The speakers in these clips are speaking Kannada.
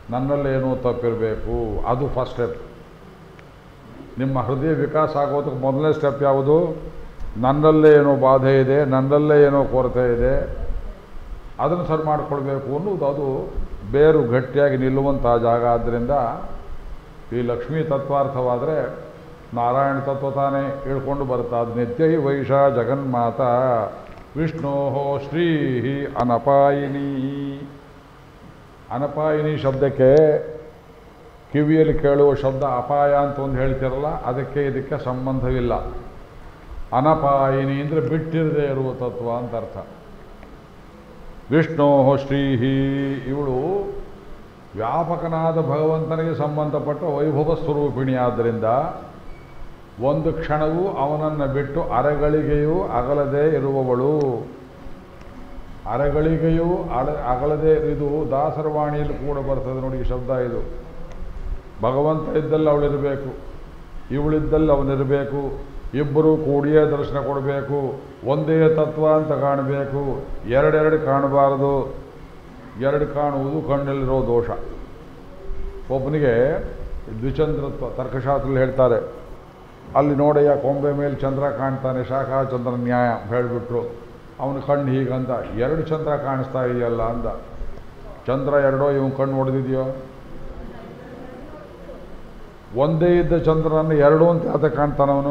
ನನ್ನಲ್ಲೇನೋ ತಪ್ಪಿರಬೇಕು, ಅದು ಫಸ್ಟ್ ಸ್ಟೆಪ್. ನಿಮ್ಮ ಹೃದಯ ವಿಕಾಸ ಆಗೋದಕ್ಕೆ ಮೊದಲನೇ ಸ್ಟೆಪ್ ಯಾವುದು? ನನ್ನಲ್ಲೇ ಏನೋ ಬಾಧೆ ಇದೆ, ನನ್ನಲ್ಲೇ ಏನೋ ಕೊರತೆ ಇದೆ, ಅದನ್ನು ಸರಿ ಮಾಡಿಕೊಳ್ಬೇಕು ಅನ್ನೋದು. ಅದು ಬೇರು ಗಟ್ಟಿಯಾಗಿ ನಿಲ್ಲುವಂಥ ಜಾಗ. ಆದ್ದರಿಂದ ಈ ಲಕ್ಷ್ಮೀ ತತ್ವಾರ್ಥವಾದರೆ ನಾರಾಯಣ ತತ್ವ ತಾನೇ ಹೇಳ್ಕೊಂಡು ಬರುತ್ತೆ. ಅದು ನಿತ್ಯ ವೈಷ ಜಗನ್ಮಾತ ವಿಷ್ಣೋ ಶ್ರೀ ಅನಪಾಯಿನಿ. ಅನಪಾಯಿನಿ ಶಬ್ದಕ್ಕೆ ಕಿವಿಯಲ್ಲಿ ಕೇಳುವ ಶಬ್ದ ಅಪಾಯ ಅಂತ ಒಂದು ಹೇಳ್ತಿರಲ್ಲ, ಅದಕ್ಕೆ ಇದಕ್ಕೆ ಸಂಬಂಧವಿಲ್ಲ. ಅನಪಾಯಿನಿ ಅಂದರೆ ಬಿಟ್ಟಿರದೇ ಇರುವ ತತ್ವ ಅಂತ ಅರ್ಥ. ವಿಷ್ಣೋ ಶ್ರೀಹಿ, ಇವಳು ವ್ಯಾಪಕನಾದ ಭಗವಂತನಿಗೆ ಸಂಬಂಧಪಟ್ಟ ವೈಭವ ಸ್ವರೂಪಿಣಿ. ಆದ್ದರಿಂದ ಒಂದು ಕ್ಷಣವೂ ಅವನನ್ನು ಬಿಟ್ಟು ಅರೆಗಳಿಗೆಯೂ ಅಗಲದೇ ಇರುವವಳು. ಅರೆಗಳಿಗೆಯೂ ಅಗಲದೇ, ಇದು ದಾಸರವಾಣಿಯಲ್ಲಿ ಕೂಡ ಬರ್ತದೆ ನೋಡಿ ಈ ಶಬ್ದ. ಇದು ಭಗವಂತ ಇದ್ದಲ್ಲಿ ಅವಳಿರಬೇಕು, ಇವಳಿದ್ದಲ್ಲಿ ಅವನಿರಬೇಕು, ಇಬ್ಬರು ಕೂಡಿಯೇ ದರ್ಶನ ಕೊಡಬೇಕು, ಒಂದೇ ತತ್ವ ಅಂತ ಕಾಣಬೇಕು, ಎರಡೆರಡು ಕಾಣಬಾರದು. ಎರಡು ಕಾಣುವುದು ಕಣ್ಣಲ್ಲಿರೋ ದೋಷ. ಒಬ್ಬನಿಗೆ ದ್ವಿಚಂದ್ರತ್ವ ತರ್ಕಶಾಸ್ತ್ರದಲ್ಲಿ ಹೇಳ್ತಾರೆ, ಅಲ್ಲಿ ನೋಡಯ್ಯ ಕೊಂಬೆ ಮೇಲೆ ಚಂದ್ರ ಕಾಣ್ತಾನೆ, ಶಾಖಾ ಚಂದ್ರ ನ್ಯಾಯ ಹೇಳಿಬಿಟ್ರು. ಅವನ ಕಣ್ಣು ಹೀಗಂತ, ಎರಡು ಚಂದ್ರ ಕಾಣಿಸ್ತಾ ಇದೆಯಲ್ಲ ಅಂದ. ಚಂದ್ರ ಎರಡೋ ಇವನು ಕಣ್ಣು ಹೊಡೆದಿದೆಯೋ? ಒಂದೇ ಇದ್ದ ಚಂದ್ರನ ಎರಡು ಅಂತ ಯಾತ ಕಾಣ್ತಾನವನು?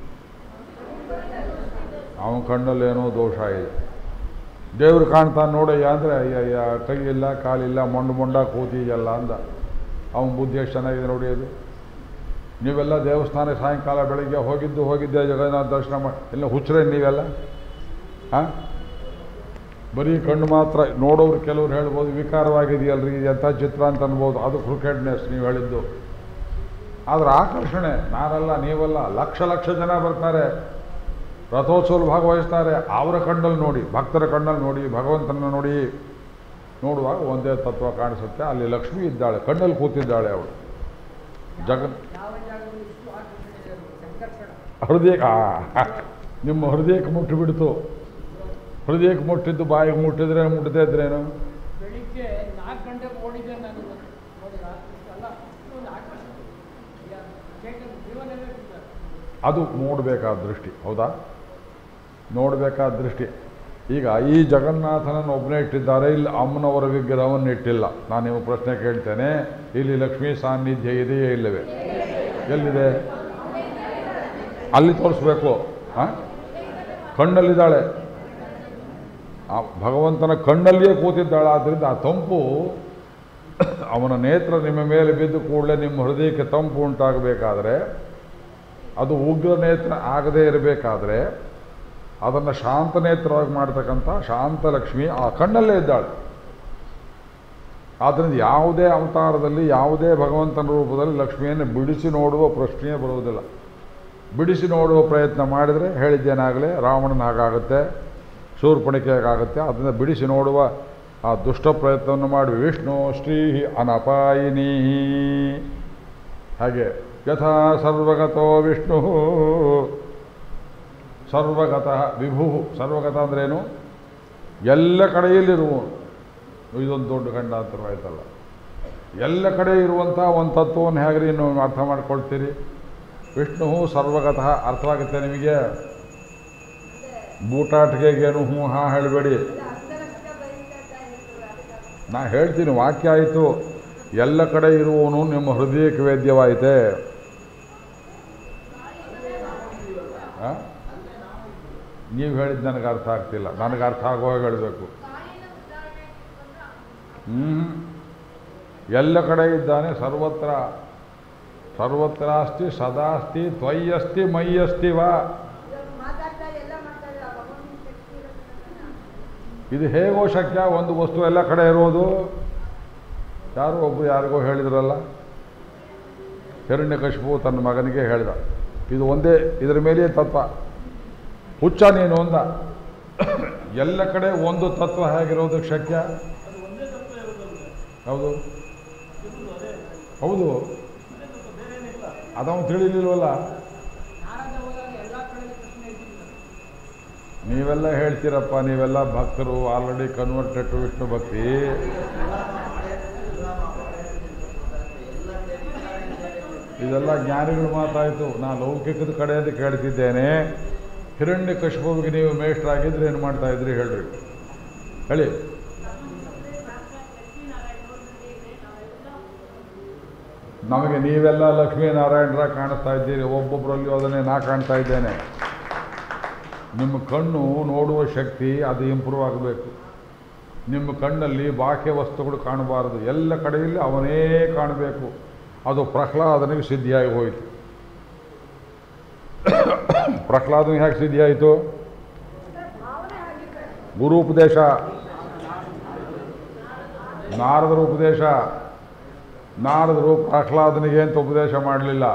ಅವನ ಕಣ್ಣಲ್ಲೇನೋ ದೋಷ ಇದೆ. ದೇವ್ರು ಕಾಣ್ತಾನೆ ನೋಡಯ್ಯ ಅಂದರೆ ಅಯ್ಯ ಕೈ ಇಲ್ಲ ಕಾಲಿಲ್ಲ ಮೊಂಡ ಕೂತಿದೆಯಲ್ಲ ಅಂದ. ಅವನ ಬುದ್ಧಿ ಎಷ್ಟು ಚೆನ್ನಾಗಿದೆ ನೋಡಿ. ಅದು ನೀವೆಲ್ಲ ದೇವಸ್ಥಾನಕ್ಕೆ ಸಾಯಂಕಾಲ ಬೆಳಗ್ಗೆ ಹೋಗಿದ್ದೆ ಜಗನ್ನಾಥ ದರ್ಶನ ಮಾಡಿ, ಎಲ್ಲ ಹುಚ್ಚರೇ ನೀವೆಲ್ಲ? ಹಾಂ, ಬರೀ ಕಣ್ಣು ಮಾತ್ರ ನೋಡೋರು ಕೆಲವ್ರು ಹೇಳ್ಬೋದು ವಿಕಾರವಾಗಿದೆಯಲ್ರಿ ಎಂಥ ಚಿತ್ರ ಅಂತ ಅನ್ಬೋದು, ಅದು ಕ್ರಿಕೆಟ್ನೆಸ್ ನೀವು ಹೇಳಿದ್ದು. ಆದರೆ ಆಕರ್ಷಣೆ ನಾನಲ್ಲ ನೀವಲ್ಲ, ಲಕ್ಷ ಲಕ್ಷ ಜನ ಬರ್ತಾರೆ, ರಥೋತ್ಸವ ಭಾಗವಹಿಸ್ತಾರೆ. ಅವರ ಕಣ್ಣಲ್ಲಿ ನೋಡಿ, ಭಕ್ತರ ಕಣ್ಣಲ್ಲಿ ನೋಡಿ, ಭಗವಂತನ ನೋಡಿ, ನೋಡುವಾಗ ಒಂದೇ ತತ್ವ ಕಾಣಿಸುತ್ತೆ. ಅಲ್ಲಿ ಲಕ್ಷ್ಮಿ ಇದ್ದಾಳೆ, ಕಣ್ಣಲ್ಲಿ ಕೂತಿದ್ದಾಳೆ ಅವಳು. ಹೃದಯ ನಿಮ್ಮ ಹೃದಯಕ್ಕೆ ಮುಟ್ಟಿಬಿಡ್ತು. ಹೃದಯಕ್ಕೆ ಮುಟ್ಟಿದ್ದು ಬಾಯಿಗೆ ಮುಟ್ಟಿದ್ರೆ ಮುಟ್ಟದೇ ಇದ್ರೇನು? ಬೆಳಿಗ್ಗೆ 4 ಗಂಟೆಗೆ ಓಡಿದ್ದೆ ನಾನು. ಅದು ನೋಡಬೇಕಾದ ದೃಷ್ಟಿ. ಹೌದಾ? ನೋಡಬೇಕಾದ ದೃಷ್ಟಿ. ಈಗ ಈ ಜಗನ್ನಾಥನನ್ನು ಒಬ್ಬನೇ ಇಟ್ಟಿದ್ದಾರೆ, ಇಲ್ಲಿ ಅಮ್ಮನವರ ವಿಗ್ರಹವನ್ನು ಇಟ್ಟಿಲ್ಲ. ನಾನು ನೀವು ಪ್ರಶ್ನೆ ಕೇಳ್ತೇನೆ, ಇಲ್ಲಿ ಲಕ್ಷ್ಮೀ ಸಾನ್ನಿಧ್ಯ ಇದೆಯೇ ಇಲ್ಲವೇ? ಎಲ್ಲಿದೆ? ಅಲ್ಲಿ ತೋರಿಸ್ಬೇಕು. ಕಣ್ಣಲ್ಲಿದ್ದಾಳೆ, ಆ ಭಗವಂತನ ಕಣ್ಣಲ್ಲಿಯೇ ಕೂತಿದ್ದಾಳೆ. ಆದ್ದರಿಂದ ಆ ತಂಪು ಅವನ ನೇತ್ರ ನಿಮ್ಮ ಮೇಲೆ ಬಿದ್ದು ಕೂಡಲೇ ನಿಮ್ಮ ಹೃದಯಕ್ಕೆ ತಂಪು ಉಂಟಾಗಬೇಕಾದ್ರೆ, ಅದು ಉಗ್ರ ನೇತ್ರ ಆಗದೇ ಇರಬೇಕಾದ್ರೆ, ಅದನ್ನು ಶಾಂತ ನೇತ್ರವಾಗಿ ಮಾಡ್ತಕ್ಕಂಥ ಶಾಂತ ಲಕ್ಷ್ಮಿ ಆ ಕಣ್ಣಲ್ಲೇ ಇದ್ದಾಳೆ. ಆದ್ದರಿಂದ ಯಾವುದೇ ಅವತಾರದಲ್ಲಿ ಯಾವುದೇ ಭಗವಂತನ ರೂಪದಲ್ಲಿ ಲಕ್ಷ್ಮಿಯನ್ನು ಬಿಡಿಸಿ ನೋಡುವ ಪ್ರಶ್ನೆಯೇ ಬರುವುದಿಲ್ಲ. ಬಿಡಿಸಿ ನೋಡುವ ಪ್ರಯತ್ನ ಮಾಡಿದರೆ ಹೇಳಿದ್ದೇನಾಗಲೇ ರಾವಣನ ಹಾಗಾಗುತ್ತೆ, ಶೂರ್ಪಣಿಕೆಯಾಗುತ್ತೆ. ಅದನ್ನು ಬಿಡಿಸಿ ನೋಡುವ ಆ ದುಷ್ಟ ಪ್ರಯತ್ನವನ್ನು ಮಾಡಿ ವಿಷ್ಣು ಶ್ರೀ ಅನಪಾಯಿನಿ. ಹಾಗೆ ಯಥಾ ಸರ್ವಗತೋ ವಿಷ್ಣು ಸರ್ವಗತಃ ವಿಭು. ಸರ್ವಗತ ಅಂದ್ರೇನು? ಎಲ್ಲ ಕಡೆಯಲ್ಲಿರುವನು. ಇದೊಂದು ದೊಡ್ಡ ಖಂಡಾಂತರವಾಯ್ತಲ್ಲ. ಎಲ್ಲ ಕಡೆ ಇರುವಂಥ ಒಂದು ತತ್ವವನ್ನು ಹೇಗ್ರಿ ನೀವು ಅರ್ಥ ಮಾಡ್ಕೊಳ್ತೀರಿ? ವಿಷ್ಣು ಸರ್ವಗತಃ ಅರ್ಥವಾಗುತ್ತೆ ನಿಮಗೆ? ಬೂಟಾಟಿಕೆಗೇನು ಹ್ಞೂ ಹಾಂ ಹೇಳಬೇಡಿ. ನಾ ಹೇಳ್ತೀನಿ, ವಾಕ್ಯ ಆಯಿತು. ಎಲ್ಲ ಕಡೆ ಇರುವವನು ನಿಮ್ಮ ಹೃದಯಕ್ಕೆ ವೇದ್ಯವಾಯಿತೆ. ನೀವು ಹೇಳಿದ್ದು ನನಗೆ ಅರ್ಥ ಆಗ್ತಿಲ್ಲ. ನನಗೆ ಅರ್ಥ ಆಗುವಾಗ ಹೇಳಬೇಕು. ಎಲ್ಲ ಕಡೆ ಇದ್ದಾನೆ, ಸರ್ವತ್ರ. ಸರ್ವತ್ರಾಸ್ತಿ ಸದಾಸ್ತಿ ತ್ವಯ್ಯಸ್ತಿ ಮಯ್ಯಸ್ತಿ ವಾ. ಇದು ಹೇಗೋ ಶಕ್ಯ? ಒಂದು ವಸ್ತು ಎಲ್ಲ ಕಡೆ ಇರೋದು? ಯಾರೋ ಒಬ್ಬರು ಯಾರಿಗೋ ಹೇಳಿದ್ರಲ್ಲ, ಹಿರಣ್ಯಕಶಿಪು ತನ್ನ ಮಗನಿಗೆ ಹೇಳಿದ, ಇದು ಒಂದೇ, ಇದರ ಮೇಲೆಯೇ ತತ್ವ. ಹುಚ್ಚ ನೀನು ಅಂದ. ಎಲ್ಲ ಕಡೆ ಒಂದು ತತ್ವ ಹೇಗಿರೋದಕ್ಕೆ ಶಕ್ಯ? ಹೌದು ಹೌದು, ಅದವನು ತಿಳಿಲಿಲ್ವಲ್ಲ. ನೀವೆಲ್ಲ ಹೇಳ್ತೀರಪ್ಪ, ನೀವೆಲ್ಲ ಭಕ್ತರು, ಆಲ್ರೆಡಿ ಕನ್ವರ್ಟೆಡ್ ಟು ವಿಷ್ಣು ಭಕ್ತಿ. ಇದೆಲ್ಲ ಜ್ಞಾನಿಗಳು ಮಾತಾಯಿತು. ನಾನು ಲೌಕಿಕದ ಕಡೆಯಿಂದ ಕೇಳ್ತಿದ್ದೇನೆ. ಹಿರಣ್ಯಕಶಿಪುವಿಗೆ ನೀವು ಮೇಷ್ಟ್ರಾಗಿದ್ದರೆ ಏನು ಮಾಡ್ತಾ ಇದ್ರಿ ಹೇಳ್ರಿ, ಹೇಳಿ. ನಮಗೆ ನೀವೆಲ್ಲ ಲಕ್ಷ್ಮೀನಾರಾಯಣರ ಕಾಣಿಸ್ತಾ ಇದ್ದೀರಿ, ಒಬ್ಬೊಬ್ಬರಲ್ಲಿ ಅದನ್ನೇ ನಾ ಕಾಣ್ತಾ ಇದ್ದೇನೆ. ನಿಮ್ಮ ಕಣ್ಣು ನೋಡುವ ಶಕ್ತಿ ಅದು ಇಂಪ್ರೂವ್ ಆಗಬೇಕು. ನಿಮ್ಮ ಕಣ್ಣಲ್ಲಿ ಬಾಹ್ಯ ವಸ್ತುಗಳು ಕಾಣಬಾರದು, ಎಲ್ಲ ಕಡೆಯಲ್ಲಿ ಅವನೇ ಕಾಣಬೇಕು. ಅದು ಪ್ರಹ್ಲಾದನಿಗೆ ಸಿದ್ಧಿಯಾಗಿ ಹೋಯಿತು. ಪ್ರಹ್ಲಾದನಿಗೆ ಹೇಗೆ ಸಿದ್ಧಿಯಾಯಿತು? ಗುರು ಉಪದೇಶ, ನಾರದರ ಉಪದೇಶ. ನಾರದರು ಪ್ರಹ್ಲಾದನಿಗೆ ಅಂತ ಉಪದೇಶ ಮಾಡಲಿಲ್ಲ,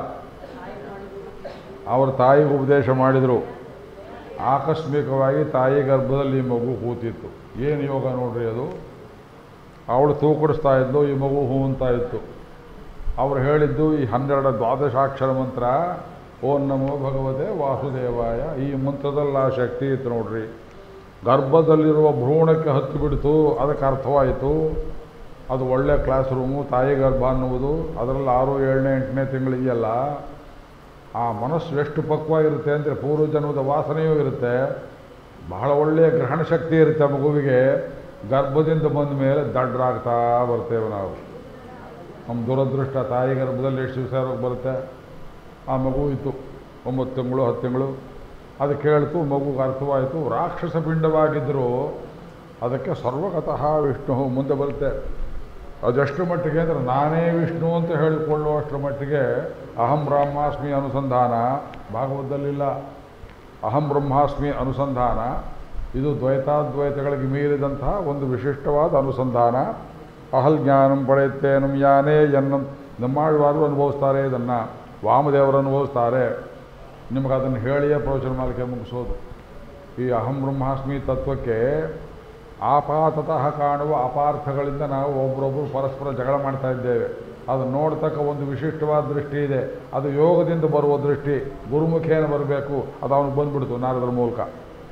ಅವರ ತಾಯಿಗೆ ಉಪದೇಶ ಮಾಡಿದರು. ಆಕಸ್ಮಿಕವಾಗಿ ತಾಯಿ ಗರ್ಭದಲ್ಲಿ ಈ ಮಗು ಕೂತಿತ್ತು. ಏನು ಯೋಗ ನೋಡ್ರಿ ಅದು. ಅವಳು ತೂಕಡಿಸ್ತಾ ಇದ್ಲು, ಈ ಮಗು ಹೂ ಅಂತ ಇತ್ತು. ಅವರು ಹೇಳಿದ್ದು ಈ 12 ದ್ವಾದಶಾಕ್ಷರ ಮಂತ್ರ, ಓಂ ನಮೋ ಭಗವತೆ ವಾಸುದೇವಾಯ. ಈ ಮಂತ್ರದಲ್ಲಿ ಆ ಶಕ್ತಿ ಇತ್ತು ನೋಡ್ರಿ. ಗರ್ಭದಲ್ಲಿರುವ ಭ್ರೂಣಕ್ಕೆ ಹತ್ತು ಬಿಡ್ತು, ಅದಕ್ಕೆ ಅರ್ಥವಾಯಿತು. ಅದು ಒಳ್ಳೆ ಕ್ಲಾಸ್ ರೂಮು, ತಾಯಿ ಗರ್ಭ ಅನ್ನುವುದು. ಅದರಲ್ಲಿ 6, 7ನೇ 8ನೇ ತಿಂಗಳಿಗೆಲ್ಲ ಆ ಮನಸ್ಸು ಎಷ್ಟು ಪಕ್ವ ಇರುತ್ತೆ ಅಂದರೆ ಪೂರ್ವಜನ್ಮದ ವಾಸನೆಯೂ ಇರುತ್ತೆ, ಬಹಳ ಒಳ್ಳೆಯ ಗ್ರಹಣ ಶಕ್ತಿ ಇರುತ್ತೆ ಮಗುವಿಗೆ. ಗರ್ಭದಿಂದ ಬಂದ ಮೇಲೆ ದಡ್ಡರಾಗ್ತಾ ಬರ್ತೇವೆ ನಾವು. ನಮ್ಮ ದುರದೃಷ್ಟ, ತಾಯಿ ಗರ್ಭದಲ್ಲಿ ಎಷ್ಟು ದಿವಸ ಬರುತ್ತೆ. ಆ ಮಗು ಇತ್ತು 9 ತಿಂಗಳು 10 ತಿಂಗಳು. ಅದು ಕೇಳ್ತು, ಮಗುಗೆ ಅರ್ಥವಾಯಿತು. ರಾಕ್ಷಸ ಪಿಂಡವಾಗಿದ್ದರೂ ಅದಕ್ಕೆ ಸರ್ವಗತಃ ವಿಷ್ಣು ಮುಂದೆ ಬರುತ್ತೆ. ಅದೆಷ್ಟು ಮಟ್ಟಿಗೆ ಅಂದರೆ ನಾನೇ ವಿಷ್ಣು ಅಂತ ಹೇಳಿಕೊಳ್ಳುವಷ್ಟರ ಮಟ್ಟಿಗೆ ಅಹಂ ಬ್ರಹ್ಮಾಸ್ಮಿ ಅನುಸಂಧಾನ ಭಾಗವತದಲ್ಲಿಲ್ಲ. ಅಹಂ ಬ್ರಹ್ಮಾಸ್ಮಿ ಅನುಸಂಧಾನ ಇದು ದ್ವೈತಾದ್ವೈತಗಳಿಗೆ ಮೀರಿದಂತಹ ಒಂದು ವಿಶಿಷ್ಟವಾದ ಅನುಸಂಧಾನ. ಅಹಲ್ ಜ್ಞಾನಂ ಪಡೆಯುತ್ತೇನಂ ಯಾನೇ ಎನ್ನಂ. ನಮ್ಮಾಳ್ವಾರು ಅನುಭವಿಸ್ತಾರೆ ಇದನ್ನು, ವಾಮದೇವರು ಅನುಭವಿಸ್ತಾರೆ. ನಿಮಗೆ ಅದನ್ನು ಹೇಳಿಯೇ ಪ್ರವಚನ ಮಾಲಿಕೆ ಮುಗಿಸೋದು. ಈ ಅಹಂ ಬ್ರಹ್ಮಾಸ್ಮಿ ತತ್ವಕ್ಕೆ ಆಪಾತತಃ ಕಾಣುವ ಅಪಾರ್ಥಗಳಿಂದ ನಾವು ಒಬ್ಬರೊಬ್ಬರು ಪರಸ್ಪರ ಜಗಳ ಮಾಡ್ತಾ ಇದ್ದೇವೆ. ಅದು ನೋಡ್ತಕ್ಕ ಒಂದು ವಿಶಿಷ್ಟವಾದ ದೃಷ್ಟಿ ಇದೆ, ಅದು ಯೋಗದಿಂದ ಬರುವ ದೃಷ್ಟಿ. ಗುರುಮುಖೇನ ಬರಬೇಕು, ಅದು ಅವನಿಗೆ ಬಂದ್ಬಿಡ್ತು ನಾರದರ ಮೂಲಕ.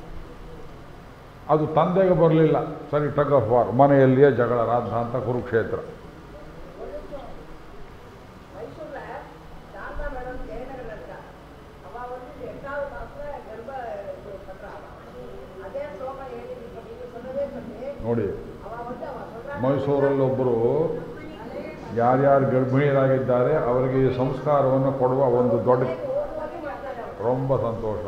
ಅದು ತಂದೆಗೆ ಬರಲಿಲ್ಲ. ಸರಿ, ಟಗ್ ಆಫ್ ವಾರ್, ಮನೆಯಲ್ಲಿಯೇ ಜಗಳ, ರಾದ್ಧಾಂತ, ಕುರುಕ್ಷೇತ್ರ. ನೋಡಿ, ಮೈಸೂರಲ್ಲೊಬ್ಬರು ಯಾರ್ಯಾರು ಗರ್ಭಿಣಿಯರಾಗಿದ್ದಾರೆ ಅವರಿಗೆ ಈ ಸಂಸ್ಕಾರವನ್ನು ಕೊಡುವ ಒಂದು ದೊಡ್ಡ, ரொம்ப ಸಂತೋಷ.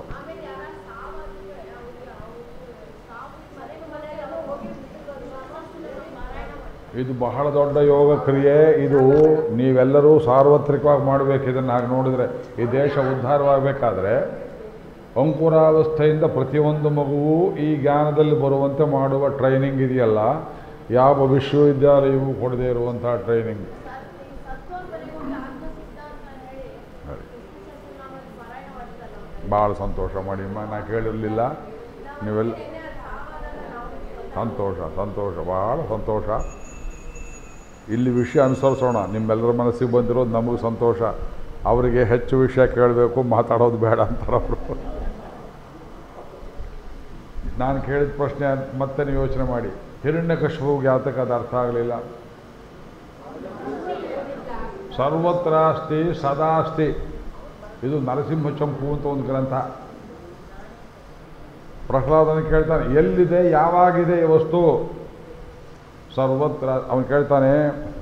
ಇದು ಬಹಳ ದೊಡ್ಡ ಯೋಗ ಕ್ರಿಯೆ. ಇದು ನೀವೆಲ್ಲರೂ ಸಾರ್ವತ್ರಿಕವಾಗಿ ಮಾಡಬೇಕು. ಇದನ್ನು ಹಾಗೆ ನೋಡಿದರೆ ಈ ದೇಶ ಉದ್ಧಾರವಾಗಬೇಕಾದ್ರೆ ಅಂಕುರಾವಸ್ಥೆಯಿಂದ ಪ್ರತಿಯೊಂದು ಮಗುವೂ ಈ ಜ್ಞಾನದಲ್ಲಿ ಬರುವಂತೆ ಮಾಡುವ ಟ್ರೈನಿಂಗ್ ಇದೆಯಲ್ಲ, ಯಾವ ವಿಶ್ವವಿದ್ಯಾಲಯವೂ ಕೊಡದೇ ಇರುವಂಥ ಟ್ರೈನಿಂಗ್. ಭಾಳ ಸಂತೋಷ ಮಾಡಿಮ್ಮ, ನಾ ಕೇಳಿರಲಿಲ್ಲ. ನೀವೆಲ್ಲ ಸಂತೋಷ ಸಂತೋಷ, ಭಾಳ ಸಂತೋಷ. ಇಲ್ಲಿ ವಿಷಯ ಅನುಸರಿಸೋಣ. ನಿಮ್ಮೆಲ್ಲರ ಮನಸ್ಸಿಗೆ ಬಂದಿರೋದು ನಮಗೂ ಸಂತೋಷ. ಅವರಿಗೆ ಹೆಚ್ಚು ವಿಷಯ ಕೇಳಬೇಕು, ಮಾತಾಡೋದು ಬೇಡ ಅಂತಾರವರು. ನಾನು ಕೇಳಿದ ಪ್ರಶ್ನೆ ಮತ್ತೆ ನೀವು ಯೋಚನೆ ಮಾಡಿ. ಹಿರಣ್ಯಕಶಿಪುವಿಗೆ ಯಾತಕ್ಕೆ ಅದು ಅರ್ಥ ಆಗಲಿಲ್ಲ? ಸರ್ವತ್ರಾಸ್ತಿ ಸದಾಸ್ತಿ, ಇದು ನರಸಿಂಹ ಚಂಪು ಅಂತ ಒಂದು ಗ್ರಂಥ. ಪ್ರಹ್ಲಾದನ ಕೇಳ್ತಾನೆ, ಎಲ್ಲಿದೆ, ಯಾವಾಗಿದೆ ಈ ವಸ್ತು? ಸರ್ವತ್ರ. ಅವನು ಕೇಳ್ತಾನೆ,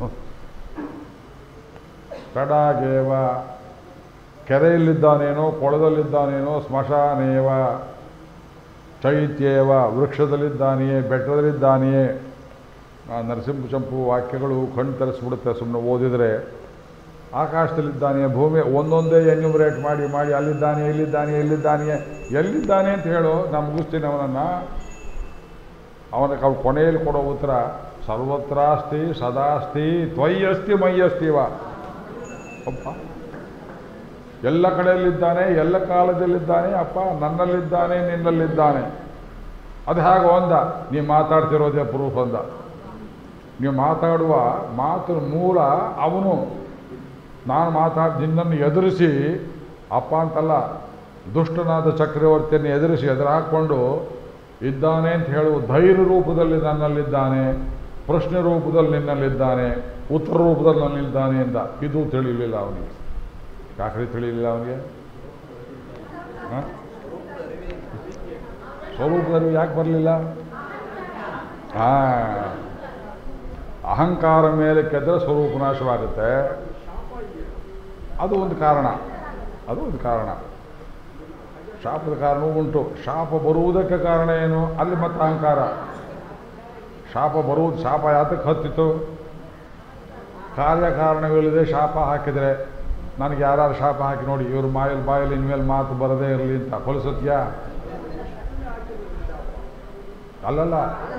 ಕಡಾಗೇವ, ಕೆರೆಯಲ್ಲಿದ್ದಾನೇನೋ, ಕೊಳದಲ್ಲಿದ್ದಾನೇನೋ, ಸ್ಮಶಾನೇವ, ಚೈತ್ಯೇವ, ವೃಕ್ಷದಲ್ಲಿದ್ದಾನೆಯೇ, ಬೆಟ್ಟದಲ್ಲಿದ್ದಾನೆಯೇ. ನರಸಿಂಹ ಚಂಪು ವಾಕ್ಯಗಳು ಕಣ್ಣು ತರಿಸ್ಬಿಡುತ್ತೆ ಸುಮ್ಮನೆ ಓದಿದರೆ. ಆಕಾಶದಲ್ಲಿದ್ದಾನೆಯೇ, ಭೂಮಿ ಒಂದೊಂದೇ ಎನ್ಯುಮರೇಟ್ ಮಾಡಿ ಮಾಡಿ ಅಲ್ಲಿದ್ದಾನೆ, ಇಲ್ಲಿದ್ದಾನೆ, ಎಲ್ಲಿದ್ದಾನೆ ಅಂತ ಹೇಳು, ನಾನು ಮುಗಿಸ್ತೀನಿ ಅವನನ್ನು. ಅವನಿಗೆ ಅವ್ರು ಕೊನೆಯಲ್ಲಿ ಕೊಡೋ ಉತ್ತರ ಸರ್ವತ್ರಾಸ್ತಿ ಸದಾಸ್ತಿ ತ್ವಯ್ಯಸ್ತಿ ಮಯ್ಯಸ್ತಿವ. ಅಪ್ಪ ಎಲ್ಲ ಕಡೆಯಲ್ಲಿದ್ದಾನೆ, ಎಲ್ಲ ಕಾಲದಲ್ಲಿದ್ದಾನೆ. ಅಪ್ಪ ನನ್ನಲ್ಲಿದ್ದಾನೆ, ನಿನ್ನಲ್ಲಿದ್ದಾನೆ. ಅದು ಹೇಗೋ ಅಂದ. ನೀವು ಮಾತಾಡ್ತಿರೋದೇ ಪ್ರೂಫ್ ಅಂದ. ನೀವು ಮಾತಾಡುವ ಮಾತು ಮೂಲ ಅವನು. ನಾನು ನಿನ್ನನ್ನು ಎದುರಿಸಿ, ಅಪ್ಪ ಅಂತಲ್ಲ, ದುಷ್ಟನಾದ ಚಕ್ರವರ್ತಿಯನ್ನು ಎದುರಿಸಿ ಎದುರು ಹಾಕ್ಕೊಂಡು ಇದ್ದಾನೆ ಅಂತ ಹೇಳುವ ಧೈರ್ಯ ರೂಪದಲ್ಲಿ ನನ್ನಲ್ಲಿದ್ದಾನೆ, ಪ್ರಶ್ನೆ ರೂಪದಲ್ಲಿ ನಿನ್ನಲ್ಲಿದ್ದಾನೆ, ಉತ್ತರ ರೂಪದಲ್ಲಿ ನನ್ನಲ್ಲಿದ್ದಾನೆ ಎಂದ. ಇದು ತಿಳಿಯಲಿಲ್ಲ ಅವನಿಗೆ. ಯಾಕ್ರಿ ತಿಳಿಲಿಲ್ಲ ಅವನಿಗೆ? ಸ್ವರೂಪದಲ್ಲಿ ಯಾಕೆ ಬರಲಿಲ್ಲ? ಅಹಂಕಾರ ಮೇಲೆ ಕೆದ್ದರೆ ಸ್ವರೂಪ ನಾಶವಾಗುತ್ತೆ. ಅದು ಒಂದು ಕಾರಣ. ಶಾಪದ ಕಾರಣವೂ ಉಂಟು. ಶಾಪ ಬರುವುದಕ್ಕೆ ಕಾರಣ ಏನು? ಅಲ್ಲಿ ಮತ್ತೆ ಅಹಂಕಾರ. ಶಾಪ ಯಾತಕ್ಕೆ ಹತ್ತಿತು? ಕಾರ್ಯಕಾರಣಗಳಿದೆ. ಶಾಪ ಹಾಕಿದರೆ ನನಗೆ ಯಾರು ಶಾಪ ಹಾಕಿ ನೋಡಿ, ಇವ್ರ ಬಾಯಲ್ಲಿ ಇನ್ಮೇಲೆ ಮಾತು ಬರದೇ ಇರಲಿ ಅಂತ ಫಲಿಸತ್ಯಾ? ಅಲ್ಲಲ್ಲ,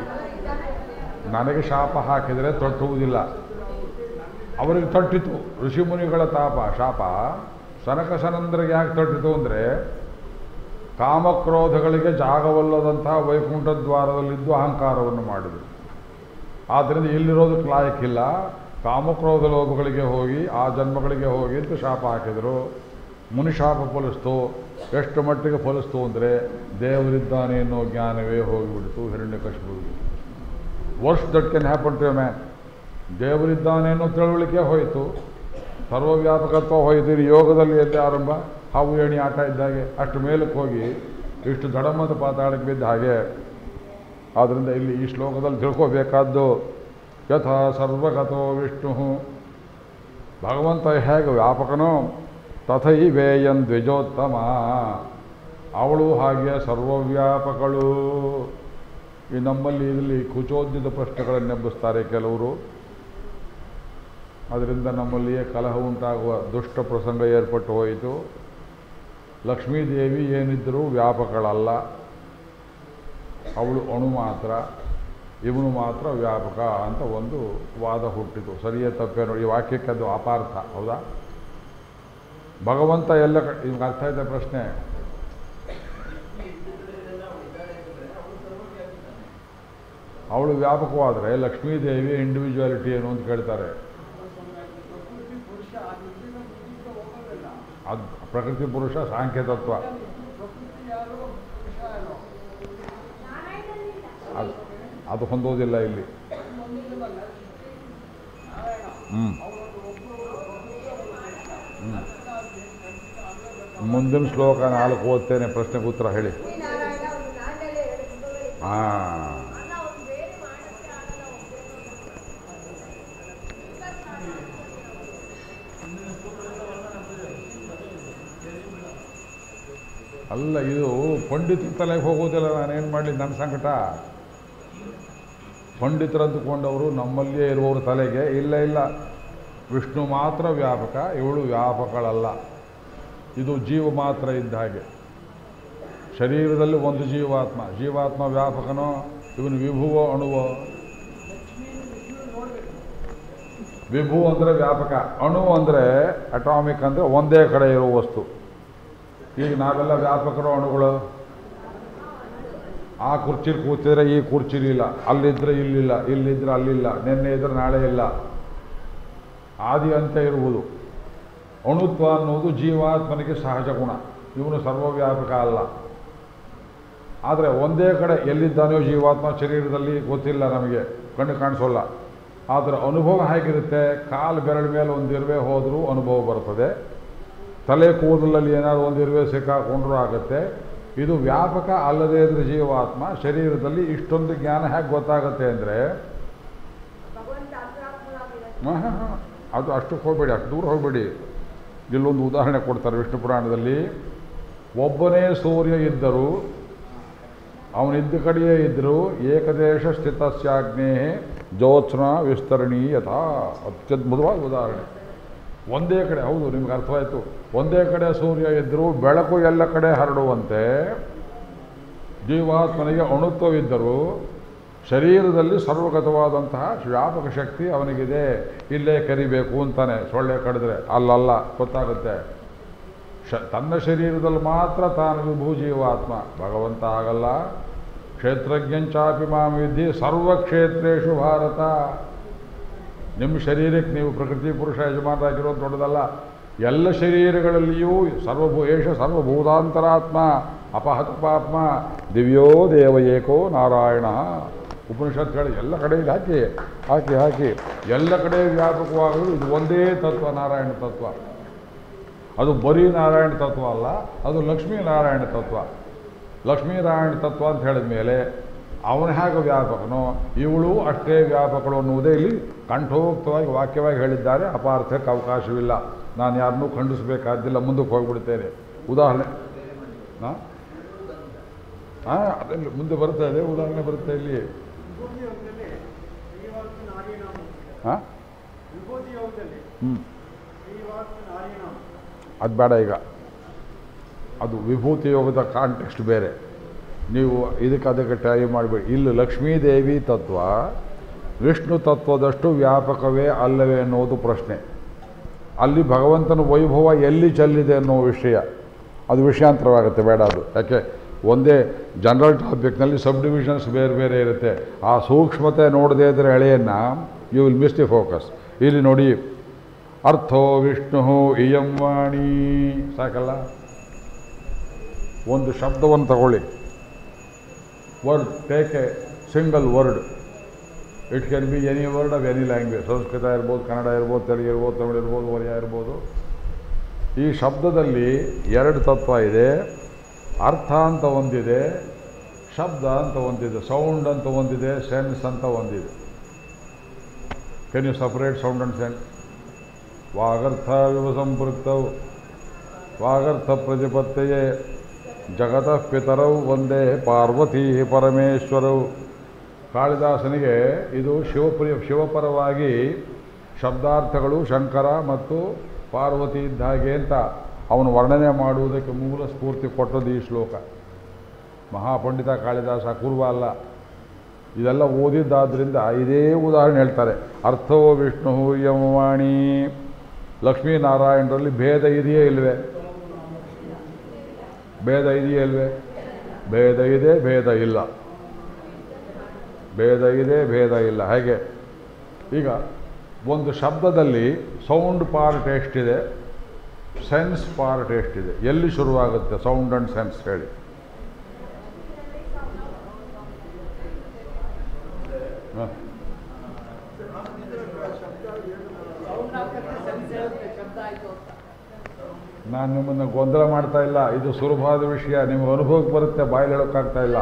ನನಗೆ ಶಾಪ ಹಾಕಿದರೆ ತಟ್ಟುವುದಿಲ್ಲ. ಅವರಿಗೆ ತಟ್ಟಿತು. ಋಷಿಮುನಿಗಳ ಶಾಪ ಸನಕ ಸನಂದರಿಗೆ ಯಾಕೆ ತಟ್ಟಿತು ಅಂದರೆ, ಕಾಮಕ್ರೋಧಗಳಿಗೆ ಜಾಗವಲ್ಲದಂತಹ ವೈಕುಂಠ ದ್ವಾರದಲ್ಲಿದ್ದು ಅಹಂಕಾರವನ್ನು ಮಾಡಿದರು. ಆದ್ದರಿಂದ ಇಲ್ಲಿರೋದಕ್ಕೆ ಲಾಯಕ್ಕಿಲ್ಲ, ಕಾಮಕ್ರೋಧ ಲೋಭಗಳಿಗೆ ಹೋಗಿ ಆ ಜನ್ಮಗಳಿಗೆ ಹೋಗಿ ಅಂತ ಶಾಪ ಹಾಕಿದರು. ಮುನಿಶಾಪ ಫಲಿಸ್ತು. ಎಷ್ಟು ಮಟ್ಟಿಗೆ ಫಲಿಸ್ತು ಅಂದರೆ, ದೇವರಿದ್ದಾನೆ ಅನ್ನೋ ಜ್ಞಾನವೇ ಹೋಗಿಬಿಡ್ತು ಹಿರಣ್ಯಕಶಿಪುವಿಗೆ. Worst that can happen to a man. ದೇವರಿದ್ದಾನೆ ಅನ್ನೋ ತಿಳುವಳಿಕೆ ಹೋಯಿತು, ಸರ್ವವ್ಯಾಪಕತ್ವ ಹೋಯಿತು. ಯೋಗದಲ್ಲಿ ಎದ್ದೆ ಆರಂಭ, ಹಾವು ಏಣಿ ಆಟ ಇದ್ದಾಗೆ ಅಷ್ಟು ಮೇಲಕ್ಕೆ ಹೋಗಿ ಇಷ್ಟು ದಡಮದ ಪಾತಾಳಕ್ಕೆ ಬಿದ್ದ ಹಾಗೆ. ಆದ್ದರಿಂದ ಇಲ್ಲಿ ಈ ಶ್ಲೋಕದಲ್ಲಿ ತಿಳ್ಕೋಬೇಕಾದ್ದು, ಯಥಾ ಸರ್ವಗತೋ ವಿಷ್ಣು, ಭಗವಂತ ಹೇಗೆ ವ್ಯಾಪಕನೋ, ತಥೈವೇಯನ್ ದ್ವಿಜೋತ್ತಮ, ಅವಳು ಹಾಗೆ ಸರ್ವವ್ಯಾಪಕಳು. ಈ ನಮ್ಮಲ್ಲಿ ಇದರಲ್ಲಿ ಕುಚೋದ್ಯದ ಪ್ರಶ್ನೆಗಳನ್ನೆಬ್ಬಿಸ್ತಾರೆ ಕೆಲವರು. ಅದರಿಂದ ನಮ್ಮಲ್ಲಿಯೇ ಕಲಹ ಉಂಟಾಗುವ ದುಷ್ಟ ಪ್ರಸಂಗ ಏರ್ಪಟ್ಟು ಹೋಯಿತು. ಲಕ್ಷ್ಮೀದೇವಿ ಏನಿದ್ದರೂ ವ್ಯಾಪಕಳಲ್ಲ, ಅವಳು ಅಣು ಮಾತ್ರ, ಇವನು ಮಾತ್ರ ವ್ಯಾಪಕ ಅಂತ ಒಂದು ವಾದ ಹುಟ್ಟಿತು. ಸರಿಯೇ ತಪ್ಪೇನೋ ಈ ವಾಕ್ಯಕ್ಕೆ ಅದು ಅಪಾರ್ಥ. ಹೌದಾ? ಭಗವಂತ ಎಲ್ಲ ನಿಮ್ಗೆ ಅರ್ಥ ಆಯ್ತಾ ಪ್ರಶ್ನೆ? ಅವಳು ವ್ಯಾಪಕವಾದರೆ ಲಕ್ಷ್ಮೀದೇವಿ ಇಂಡಿವಿಜುವಾಲಿಟಿ ಏನು ಅಂತ ಕೇಳ್ತಾರೆ. ಅದು ಪ್ರಕೃತಿ ಪುರುಷ ಸಾಂಖ್ಯ ತತ್ವ. ಅದು ಹೊಂದೋದಿಲ್ಲ ಇಲ್ಲಿ. ಮುಂದಿನ ಶ್ಲೋಕ 4 ಓದ್ತೇನೆ, ಪ್ರಶ್ನೆಗೆ ಉತ್ತರ ಹೇಳಿ. ಅಲ್ಲ, ಇದು ಪಂಡಿತರ ತಲೆಗೆ ಹೋಗೋದಿಲ್ಲ. ನಾನೇನು ಮಾಡಲಿ, ನನ್ನ ಸಂಕಟ. ಪಂಡಿತರಂದುಕೊಂಡವರು ನಮ್ಮಲ್ಲಿಯೇ ಇರುವವರು ತಲೆಗೆ ಇಲ್ಲ, ವಿಷ್ಣು ಮಾತ್ರ ವ್ಯಾಪಕ, ಇವಳು ವ್ಯಾಪಕಳಲ್ಲ. ಇದು ಜೀವ ಮಾತ್ರ ಇದ್ದ ಹಾಗೆ. ಶರೀರದಲ್ಲಿ ಒಂದು ಜೀವಾತ್ಮ ವ್ಯಾಪಕನೋ, ಇವನು ವಿಭುವೋ ಅಣುವೋ? ವಿಭು ಅಂದರೆ ವ್ಯಾಪಕ, ಅಣು ಅಂದರೆ ಅಟಾಮಿಕ್, ಅಂದರೆ ಒಂದೇ ಕಡೆ ಇರೋ ವಸ್ತು. ಈಗ ನಾವೆಲ್ಲ ವ್ಯಾಪಕರು ಅಣುಗಳು. ಆ ಕುರ್ಚಿಲಿ ಕೂತಿದ್ರೆ ಈ ಕುರ್ಚಿಲಿಲ್ಲ, ಅಲ್ಲಿದ್ದರೆ ಇಲ್ಲಿಲ್ಲ, ಇಲ್ಲಿದ್ದರೆ ಅಲ್ಲಿಲ್ಲ, ನಿನ್ನೆ ಇದ್ರೆ ನಾಳೆ ಇಲ್ಲ. ಆದಿ ಅಂತ ಇರುವುದು. ಅಣುತ್ವ ಅನ್ನೋದು ಜೀವಾತ್ಮನಿಗೆ ಸಹಜ ಗುಣ. ಇವನು ಸರ್ವವ್ಯಾಪಕ ಅಲ್ಲ. ಆದರೆ ಒಂದೇ ಕಡೆ ಎಲ್ಲಿದ್ದಾನೆಯೋ ಜೀವಾತ್ಮ ಶರೀರದಲ್ಲಿ ಗೊತ್ತಿಲ್ಲ, ನಮಗೆ ಕಣ್ಣು ಕಾಣಿಸೋಲ್ಲ. ಆದರೆ ಅನುಭವ ಹೇಗಿರುತ್ತೆ? ಕಾಲು ಬೆರಳ ಮೇಲೆ ಒಂದು ಇರುವೆ ಹೋದರೂ ಅನುಭವ ಬರ್ತದೆ, ತಲೆ ಕೂದಲಲ್ಲಿ ಏನಾದರೂ ಒಂದು ಇರುವೆ ಸಿಕ್ಕಾಕೊಂಡ್ರೂ ಆಗುತ್ತೆ. ಇದು ವ್ಯಾಪಕ ಅಲ್ಲದೇ ಇದ್ರೆ ಜೀವಾತ್ಮ ಶರೀರದಲ್ಲಿ ಇಷ್ಟೊಂದು ಜ್ಞಾನ ಹೇಗೆ ಗೊತ್ತಾಗುತ್ತೆ ಅಂದರೆ, ಅದು ಅಷ್ಟಕ್ಕೆ ಹೋಗಬೇಡಿ, ಅಷ್ಟು ದೂರ ಹೋಗಬೇಡಿ. ಇಲ್ಲೊಂದು ಉದಾಹರಣೆ ಕೊಡ್ತಾರೆ ವಿಷ್ಣು ಪುರಾಣದಲ್ಲಿ. ಒಬ್ಬನೇ ಸೂರ್ಯ ಇದ್ದರೂ, ಅವನಿದ್ದ ಕಡೆಯೇ ಇದ್ದರೂ, ಏಕದೇಶ ಸ್ಥಿತಸ್ಯಾಗ್ನೇ ಜ್ಯೋತ್ಸ್ನಾ ವಿಸ್ತರಣೀಯತಾ. ಅತ್ಯದ್ಭುತವಾದ ಉದಾಹರಣೆ. ಒಂದೇ ಕಡೆ, ಹೌದು ನಿಮ್ಗೆ ಅರ್ಥವಾಯಿತು. ಒಂದೇ ಕಡೆ ಸೂರ್ಯ ಇದ್ದರೂ ಬೆಳಕು ಎಲ್ಲ ಕಡೆ ಹರಡುವಂತೆ ಜೀವಾತ್ಮನಿಗೆ ಅಣುತ್ವವಿದ್ದರೂ ಶರೀರದಲ್ಲಿ ಸರ್ವಗತವಾದಂತಹ ವ್ಯಾಪಕ ಶಕ್ತಿ ಅವನಿಗಿದೆ. ಇಲ್ಲೇ ಕರಿಬೇಕು ಅಂತಾನೆ, ಸೊಳ್ಳೆ ಕಡಿದ್ರೆ ಅಲ್ಲಲ್ಲ, ಗೊತ್ತಾಗುತ್ತೆ. ತನ್ನ ಶರೀರದಲ್ಲಿ ಮಾತ್ರ ತಾನು ವಿಭೂ ಜೀವಾತ್ಮ. ಭಗವಂತ ಆಗಲ್ಲ. ಕ್ಷೇತ್ರಜ್ಞಂಚಾಪಿ ಮಾಂ ವಿದ್ಧಿ ಸರ್ವಕ್ಷೇತ್ರೇಷು ಭಾರತ. ನಿಮ್ಮ ಶರೀರಕ್ಕೆ ನೀವು ಪ್ರಕೃತಿ ಪುರುಷ ಯಜಮಾನರಾಗಿರೋದು ದೊಡ್ಡದಲ್ಲ. ಎಲ್ಲ ಶರೀರಗಳಲ್ಲಿಯೂ ಸರ್ವಭೂತಾಂತರಾತ್ಮ ಅಪಹತ ಪಾಪ್ಮ ದಿವ್ಯೋ ದೇವ ಏಕೋ ನಾರಾಯಣ. ಉಪನಿಷತ್ಗಳು ಎಲ್ಲ ಕಡೆಯಲ್ಲಿ ಹಾಕಿ ಎಲ್ಲ ಕಡೆ ವ್ಯಾಪಕವಾಗಲು ಇದು ಒಂದೇ ತತ್ವ, ನಾರಾಯಣ ತತ್ವ. ಅದು ಬರೀ ನಾರಾಯಣ ತತ್ವ ಅಲ್ಲ, ಅದು ಲಕ್ಷ್ಮೀನಾರಾಯಣ ತತ್ವ. ಲಕ್ಷ್ಮೀನಾರಾಯಣ ತತ್ವ ಅಂತ ಹೇಳಿದ ಮೇಲೆ ಅವನು ಹೇಗೆ ವ್ಯಾಪಕನೋ ಇವಳು ಅಷ್ಟೇ ವ್ಯಾಪಕಳು ಅನ್ನುವುದೇ ಇಲ್ಲಿ ಕಂಠೋಕ್ತವಾಗಿ ವಾಕ್ಯವಾಗಿ ಹೇಳಿದ್ದಾರೆ. ಅಪಾರ್ಥಕ್ಕೆ ಅವಕಾಶವಿಲ್ಲ. ನಾನು ಯಾರನ್ನೂ ಖಂಡಿಸಬೇಕಾದ್ದಿಲ್ಲ, ಮುಂದಕ್ಕೆ ಹೋಗಿಬಿಡ್ತೇನೆ. ಉದಾಹರಣೆ ಅದರಲ್ಲಿ ಮುಂದೆ ಬರ್ತಾ ಇದೆ, ಉದಾಹರಣೆ ಬರುತ್ತೆ ಇಲ್ಲಿ. ಹಾಂ ಅದು ಬೇಡ ಈಗ. ಅದು ವಿಭೂತಿ ಯೋಗದ ಕಾಂಟೆಕ್ಸ್ಟ್ ಬೇರೆ. ನೀವು ಅದಕ್ಕೆ ಟ್ರೈ ಮಾಡಬೇಡಿ. ಇಲ್ಲಿ ಲಕ್ಷ್ಮೀದೇವಿ ತತ್ವ ವಿಷ್ಣು ತತ್ವದಷ್ಟು ವ್ಯಾಪಕವೇ ಅಲ್ಲವೇ ಅನ್ನೋದು ಪ್ರಶ್ನೆ. ಅಲ್ಲಿ ಭಗವಂತನ ವೈಭವ ಎಲ್ಲಿ ಚೆಲ್ಲಿದೆ ಅನ್ನೋ ವಿಷಯ, ಅದು ವಿಷಯಾಂತರವಾಗುತ್ತೆ. ಬೇಡ ಅದು. ಯಾಕೆ ಒಂದೇ ಜನರಲ್ ಟಾಪಿಕ್ನಲ್ಲಿ ಸಬ್ ಡಿವಿಷನ್ಸ್ ಬೇರೆ ಬೇರೆ ಇರುತ್ತೆ. ಆ ಸೂಕ್ಷ್ಮತೆ ನೋಡದೇ ಇದ್ದರೆ ಎಳೆಯನ್ನು you will miss the focus. ಇಲ್ಲಿ ನೋಡಿ, ಅರ್ಥೋ ವಿಷ್ಣು ಇಯಂ ವಾಣಿ, ಸಾಕಲ್ಲ. ಒಂದು ಶಬ್ದವನ್ನು ತಗೊಳ್ಳಿ. Word, take a single word. It can be any word of any language. Sanskrit ಇರ್ಬೋದು, ಕನ್ನಡ ಇರ್ಬೋದು, ತೆಲುಗು ಇರ್ಬೋದು, ತಮಿಳು ಇರ್ಬೋದು, ಒರಿಯಾ ಇರ್ಬೋದು. ಈ ಶಬ್ದದಲ್ಲಿ ಎರಡು ತತ್ವ ಇದೆ. ಅರ್ಥ ಅಂತ ಒಂದಿದೆ, ಶಬ್ದ ಅಂತ ಒಂದಿದೆ, ಸೌಂಡ್ ಅಂತ ಒಂದಿದೆ, ಸೆನ್ಸ್ ಅಂತ ಒಂದಿದೆ. Can you separate sound and sense? ವಾಗರ್ಥ ವಿವ ಸಂಪೃಕ್ತವು ವಾಗರ್ಥ ಪ್ರತಿಪತ್ತೆಯೇ ಜಗತಃ ಪಿತರವು ಒಂದೇ ಪಾರ್ವತಿ ಪರಮೇಶ್ವರವು. ಕಾಳಿದಾಸನಿಗೆ ಇದು ಶಿವಪರವಾಗಿ ಶಬ್ದಾರ್ಥಗಳು ಶಂಕರ ಮತ್ತು ಪಾರ್ವತಿ ಇದ್ದ ಹಾಗೆ ಅಂತ ಅವನು ವರ್ಣನೆ ಮಾಡುವುದಕ್ಕೆ ಮೂಲ ಸ್ಫೂರ್ತಿ ಕೊಟ್ಟದ್ದು ಈ ಶ್ಲೋಕ. ಮಹಾಪಂಡಿತ ಕಾಳಿದಾಸ, ಕುರ್ವ ಅಲ್ಲ. ಇದೆಲ್ಲ ಓದಿದ್ದಾದ್ದರಿಂದ ಇದೇ ಉದಾಹರಣೆ ಹೇಳ್ತಾರೆ. ಅರ್ಥೋ ವಿಷ್ಣು ಇಯಂ ವಾಣಿ. ಲಕ್ಷ್ಮೀನಾರಾಯಣರಲ್ಲಿ ಭೇದ ಇದೆಯೇ ಇಲ್ವೇ? ಭೇದ ಇದೆಯೇ ಇಲ್ವೇ? ಭೇದ ಇದೆ, ಭೇದ ಇಲ್ಲ. ಭೇದ ಇದೆ, ಭೇದ ಇಲ್ಲ. ಹೇಗೆ? ಈಗ ಒಂದು ಶಬ್ದದಲ್ಲಿ ಸೌಂಡ್ ಪಾರ್ಟ್ ಎಷ್ಟಿದೆ, ಸೆನ್ಸ್ ಪಾರ್ಟ್ ಎಷ್ಟಿದೆ? ಎಲ್ಲಿ ಶುರುವಾಗುತ್ತೆ ಸೌಂಡ್ ಆ್ಯಂಡ್ ಸೆನ್ಸ್ ಹೇಳಿ? ನಾನು ನಿಮ್ಮನ್ನು ಗೊಂದಲ ಮಾಡ್ತಾ ಇಲ್ಲ. ಇದು ಸುಲಭವಾದ ವಿಷಯ, ನಿಮಗೆ ಅನುಭವಕ್ಕೆ ಬರುತ್ತೆ, ಬಾಯಲ್ಲಿ ಹೇಳೋಕ್ಕಾಗ್ತಾ ಇಲ್ಲ.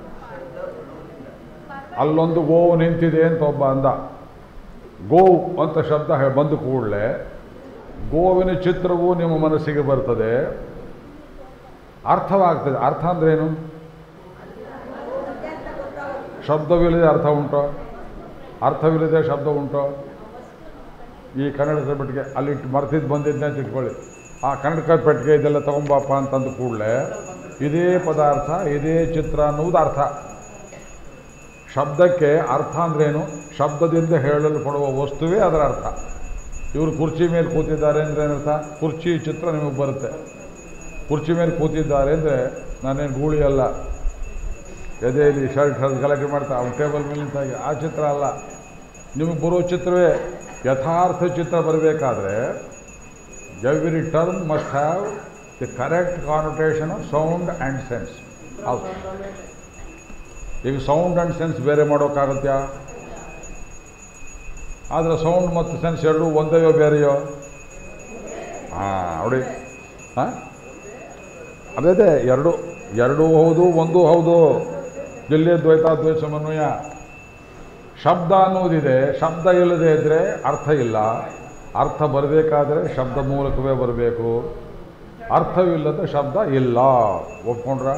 ಅಲ್ಲೊಂದು ಗೋವು ನಿಂತಿದೆ ಅಂತ ಒಬ್ಬ ಅಂದ. ಗೋವು ಅಂತ ಶಬ್ದ ಬಂದ ಕೂಡಲೇ ಗೋವಿನ ಚಿತ್ರವು ನಿಮ್ಮ ಮನಸ್ಸಿಗೆ ಬರ್ತದೆ, ಅರ್ಥವಾಗ್ತದೆ. ಅರ್ಥ ಅಂದ್ರೇನು? ಶಬ್ದವಿಲ್ಲದೆ ಅರ್ಥ ಉಂಟೋ? ಅರ್ಥವಿಲ್ಲದೆ ಶಬ್ದ ಉಂಟೋ? ಈ ಕನ್ನಡದ ಪೆಟ್ಟಿಗೆ ಅಲ್ಲಿಟ್ಟು ಮರ್ತಿದ್ದು ಬಂದಿದ್ದೆ ಅಂತ ಇಟ್ಕೊಳ್ಳಿ. ಆ ಕನ್ನಡಕ ಪೆಟ್ಟಿಗೆ ಇದೆಲ್ಲ ತೊಗೊಂಬಪ್ಪ ಅಂತಂದು ಕೂಡಲೇ ಇದೇ ಪದಾರ್ಥ, ಇದೇ ಚಿತ್ರ ಅನ್ನುವುದು ಅರ್ಥ. ಶಬ್ದಕ್ಕೆ ಅರ್ಥ ಅಂದ್ರೇನು? ಶಬ್ದದಿಂದ ಹೇಳಲ್ಪಡುವ ವಸ್ತುವೇ ಅದರ ಅರ್ಥ. ಇವರು ಕುರ್ಚಿ ಮೇಲೆ ಕೂತಿದ್ದಾರೆ ಅಂದರೆ ಏನರ್ಥ? ಕುರ್ಚಿ ಚಿತ್ರ ನಿಮಗೆ ಬರುತ್ತೆ. ಕುರ್ಚಿ ಮೇಲೆ ಕೂತಿದ್ದಾರೆ ಅಂದರೆ ನಾನೇನು ಗೂಳಿ ಅಲ್ಲ, ಎದೆಯಲ್ಲಿ ಶರ್ಟ್ ಹರಿದು ಗಲಾಟೆ ಮಾಡ್ತಾ ಅವ್ನು ಟೇಬಲ್ ಮೇಲೆ ನಿಂತಾಗಿ ಆ ಚಿತ್ರ ಅಲ್ಲ. ನಿಮಗೆ ಬರೋ ಚಿತ್ರವೇ. ಯಥಾರ್ಥ ಚಿತ್ರ ಬರಬೇಕಾದ್ರೆ every term must have the correct connotation of sound and sense. ಹೌದು. ಈಗ ಸೌಂಡ್ ಆ್ಯಂಡ್ ಸೆನ್ಸ್ ಬೇರೆ ಮಾಡೋಕ್ಕಾಗತ್ತಾ? ಆದರೆ ಸೌಂಡ್ ಮತ್ತು ಸೆನ್ಸ್ ಎರಡೂ ಒಂದೇಯೋ ಬೇರೆಯೋ? ನೋಡಿ, ಅದೇ ಎರಡೂ ಹೌದು, ಒಂದೂ ಹೌದು. ದಿಲ್ಲಿ ದ್ವೈತಾದ್ವೈತ ಸಮನ್ವಯ. ಶಬ್ದ ಅನ್ನೋದಿದೆ, ಶಬ್ದ ಇಲ್ಲದೆ ಇದ್ದರೆ ಅರ್ಥ ಇಲ್ಲ. ಅರ್ಥ ಬರಬೇಕಾದ್ರೆ ಶಬ್ದ ಮೂಲಕವೇ ಬರಬೇಕು. ಅರ್ಥವಿಲ್ಲದ ಶಬ್ದ ಇಲ್ಲ. ಒಪ್ಕೊಂಡ್ರ?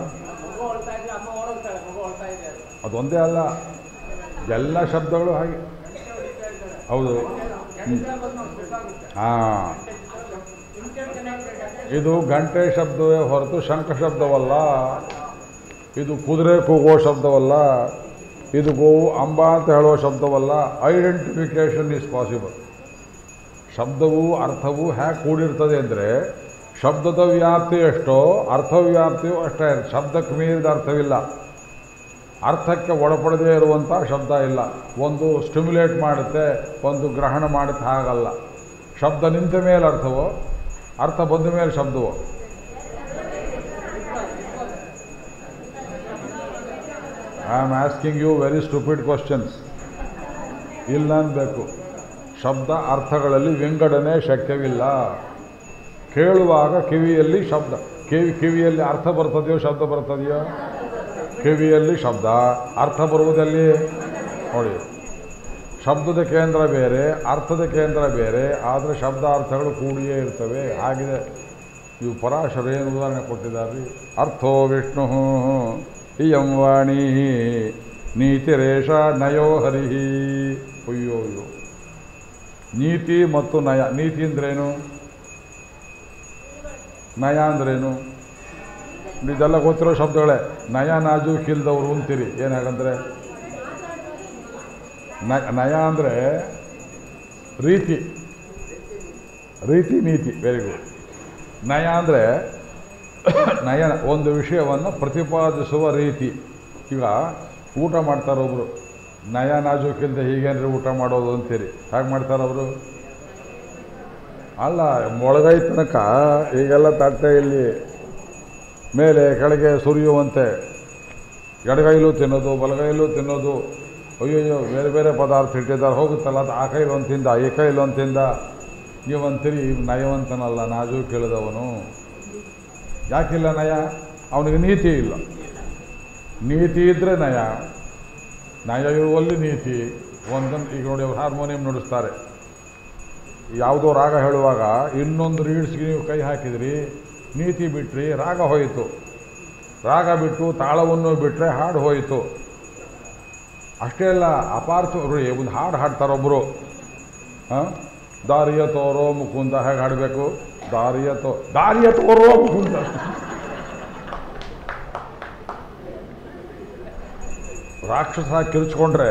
ಅದೊಂದೇ ಅಲ್ಲ, ಎಲ್ಲ ಶಬ್ದಗಳು ಹಾಗೆ. ಹೌದು. ಇದು ಗಂಟೆ ಶಬ್ದವೇ ಹೊರತು ಶಂಖ ಶಬ್ದವಲ್ಲ. ಇದು ಕುದುರೆ ಕೂಗೋ ಶಬ್ದವಲ್ಲ. ಇದು ಗೋವು ಅಂಬ ಅಂತ ಹೇಳುವ ಶಬ್ದವಲ್ಲ. Identification is possible. ಶಬ್ದವು ಅರ್ಥವು ಹೇಗೆ ಕೂಡಿರ್ತದೆ ಅಂದರೆ ಶಬ್ದದ ವ್ಯಾಪ್ತಿ ಎಷ್ಟೋ ಅರ್ಥವ್ಯಾಪ್ತಿಯು ಅಷ್ಟೇ. ಶಬ್ದಕ್ಕೆ ಮೀರಿದ ಅರ್ಥವಿಲ್ಲ. ಅರ್ಥಕ್ಕೆ ಒಳಪಡದೇ ಇರುವಂಥ ಶಬ್ದ ಇಲ್ಲ. ಒಂದು ಸ್ಟಿಮ್ಯುಲೇಟ್ ಮಾಡುತ್ತೆ, ಒಂದು ಗ್ರಹಣ ಮಾಡುತ್ತೆ, ಹಾಗಲ್ಲ. ಶಬ್ದ ನಿಂತ ಮೇಲೆ ಅರ್ಥವೋ, ಅರ್ಥ ಬಂದ ಮೇಲೆ ಶಬ್ದವೋ? I am asking you very stupid questions. ಇಲ್ಲ ಅನ್ಬೇಕು. ಶಬ್ದ ಅರ್ಥಗಳಲ್ಲಿ ವಿಂಗಡಣೆ ಶಕ್ಯವಿಲ್ಲ. ಕೇಳುವಾಗ ಕಿವಿಯಲ್ಲಿ ಶಬ್ದ, ಕಿವಿಯಲ್ಲಿ ಅರ್ಥ ಬರ್ತದೆಯೋ ಶಬ್ದ ಬರ್ತದೆಯೋ? ಕಿವಿಯಲ್ಲಿ ಶಬ್ದ, ಅರ್ಥ ಬರುವುದಲ್ಲಿ ನೋಡಿ. ಶಬ್ದದ ಕೇಂದ್ರ ಬೇರೆ, ಅರ್ಥದ ಕೇಂದ್ರ ಬೇರೆ, ಆದರೆ ಶಬ್ದ ಅರ್ಥಗಳು ಕೂಡಿಯೇ ಇರ್ತವೆ. ಹಾಗಿದೆ. ಇವು ಪರಾಶರ ಏನು ಉದಾಹರಣೆ ಕೊಟ್ಟಿದ್ದಾರೆ. ಅರ್ಥೋ ವಿಷ್ಣು ಇಯಂ ವಾಣಿ ನೀತಿರೇಷ ನಯೋ ಹರಿಹಿ. ಅಯ್ಯೋ ಅಯ್ಯೋ, ನೀತಿ ಮತ್ತು ನಯ. ನೀತಿ ಅಂದ್ರೇನು? ನಯ ಅಂದ್ರೇನು? ಇದೆಲ್ಲ ಗೊತ್ತಿರೋ ಶಬ್ದಗಳೇ. ನಯ ನಾಜೂಕಿಲ್ದವರು ಅಂತೀರಿ. ಏನಾಗಂದ್ರೆ ನಯ ಅಂದರೆ ರೀತಿ, ನೀತಿ. Very good. ನಯ ಅಂದರೆ ನಯನ, ಒಂದು ವಿಷಯವನ್ನು ಪ್ರತಿಪಾದಿಸುವ ರೀತಿ. ಈಗ ಊಟ ಮಾಡ್ತಾರೊಬ್ಬರು, ನಯ ನಾಜೂಕಿಲ್ದೆ ಹೀಗೇನ್ರಿ ಊಟ ಮಾಡೋದು ಅಂತೀರಿ. ಹೇಗೆ ಮಾಡ್ತಾರವರು? ಅಲ್ಲ, ಮೊಳಗೈ ತನಕ ಈಗೆಲ್ಲ ತಟ್ಟೆ ಇಲ್ಲಿ ಮೇಲೆ ಕೆಳಗೆ ಸುರಿಯುವಂತೆ ಎಡಗೈಲೂ ತಿನ್ನೋದು, ಬಲಗೈಲೂ ತಿನ್ನೋದು. ಅಯ್ಯಯ್ಯೋ, ಬೇರೆ ಬೇರೆ ಪದಾರ್ಥ ಇಟ್ಟಿದ್ದಾರೆ, ಹೋಗುತ್ತಲ್ಲ ಅದು ಆ ಕೈಲಿ ಒಂದು ತಿಂದ, ಈ ಕೈಲಿ ಒಂದು ತಿಂದ. ನೀವಂತೀರಿ ನಯವಂತನಲ್ಲ, ನಾಜೂ ಕೇಳಿದವನು. ಯಾಕಿಲ್ಲ ನಯ? ಅವನಿಗೆ ನೀತಿ ಇಲ್ಲ. ನೀತಿ ಇದ್ದರೆ ನಯ, ನಯ ಇರುವಲ್ಲಿ ನೀತಿ. ಒಂದನ್ನು ಈಗ ನೋಡಿ, ಅವ್ರು ಹಾರ್ಮೋನಿಯಂ ನುಡಿಸ್ತಾರೆ. ಯಾವುದೋ ರಾಗ ಹೇಳುವಾಗ ಇನ್ನೊಂದು ರೀಡ್ಸ್ಗೆ ನೀವು ಕೈ ಹಾಕಿದ್ರಿ, ನೀತಿ ಬಿಟ್ರಿ, ರಾಗ ಹೋಯಿತು. ರಾಗ ಬಿಟ್ಟು ತಾಳವನ್ನು ಬಿಟ್ಟರೆ ಹಾಡು ಹೋಯಿತು. ಅಷ್ಟೇ ಅಲ್ಲ, ಅಪಾರ್ಥ ಒಂದು ಹಾಡು ಹಾಡ್ತಾರೊಬ್ಬರು. ದಾರಿಯ ತೋರೋ ಮುಕುಂದ. ಹೇಗೆ ಹಾಡಬೇಕು? ದಾರಿಯ ತೋರೋ ಮುಕುಂದ. ರಾಕ್ಷಸ ಕಿರ್ಚ್ಕೊಂಡ್ರೆ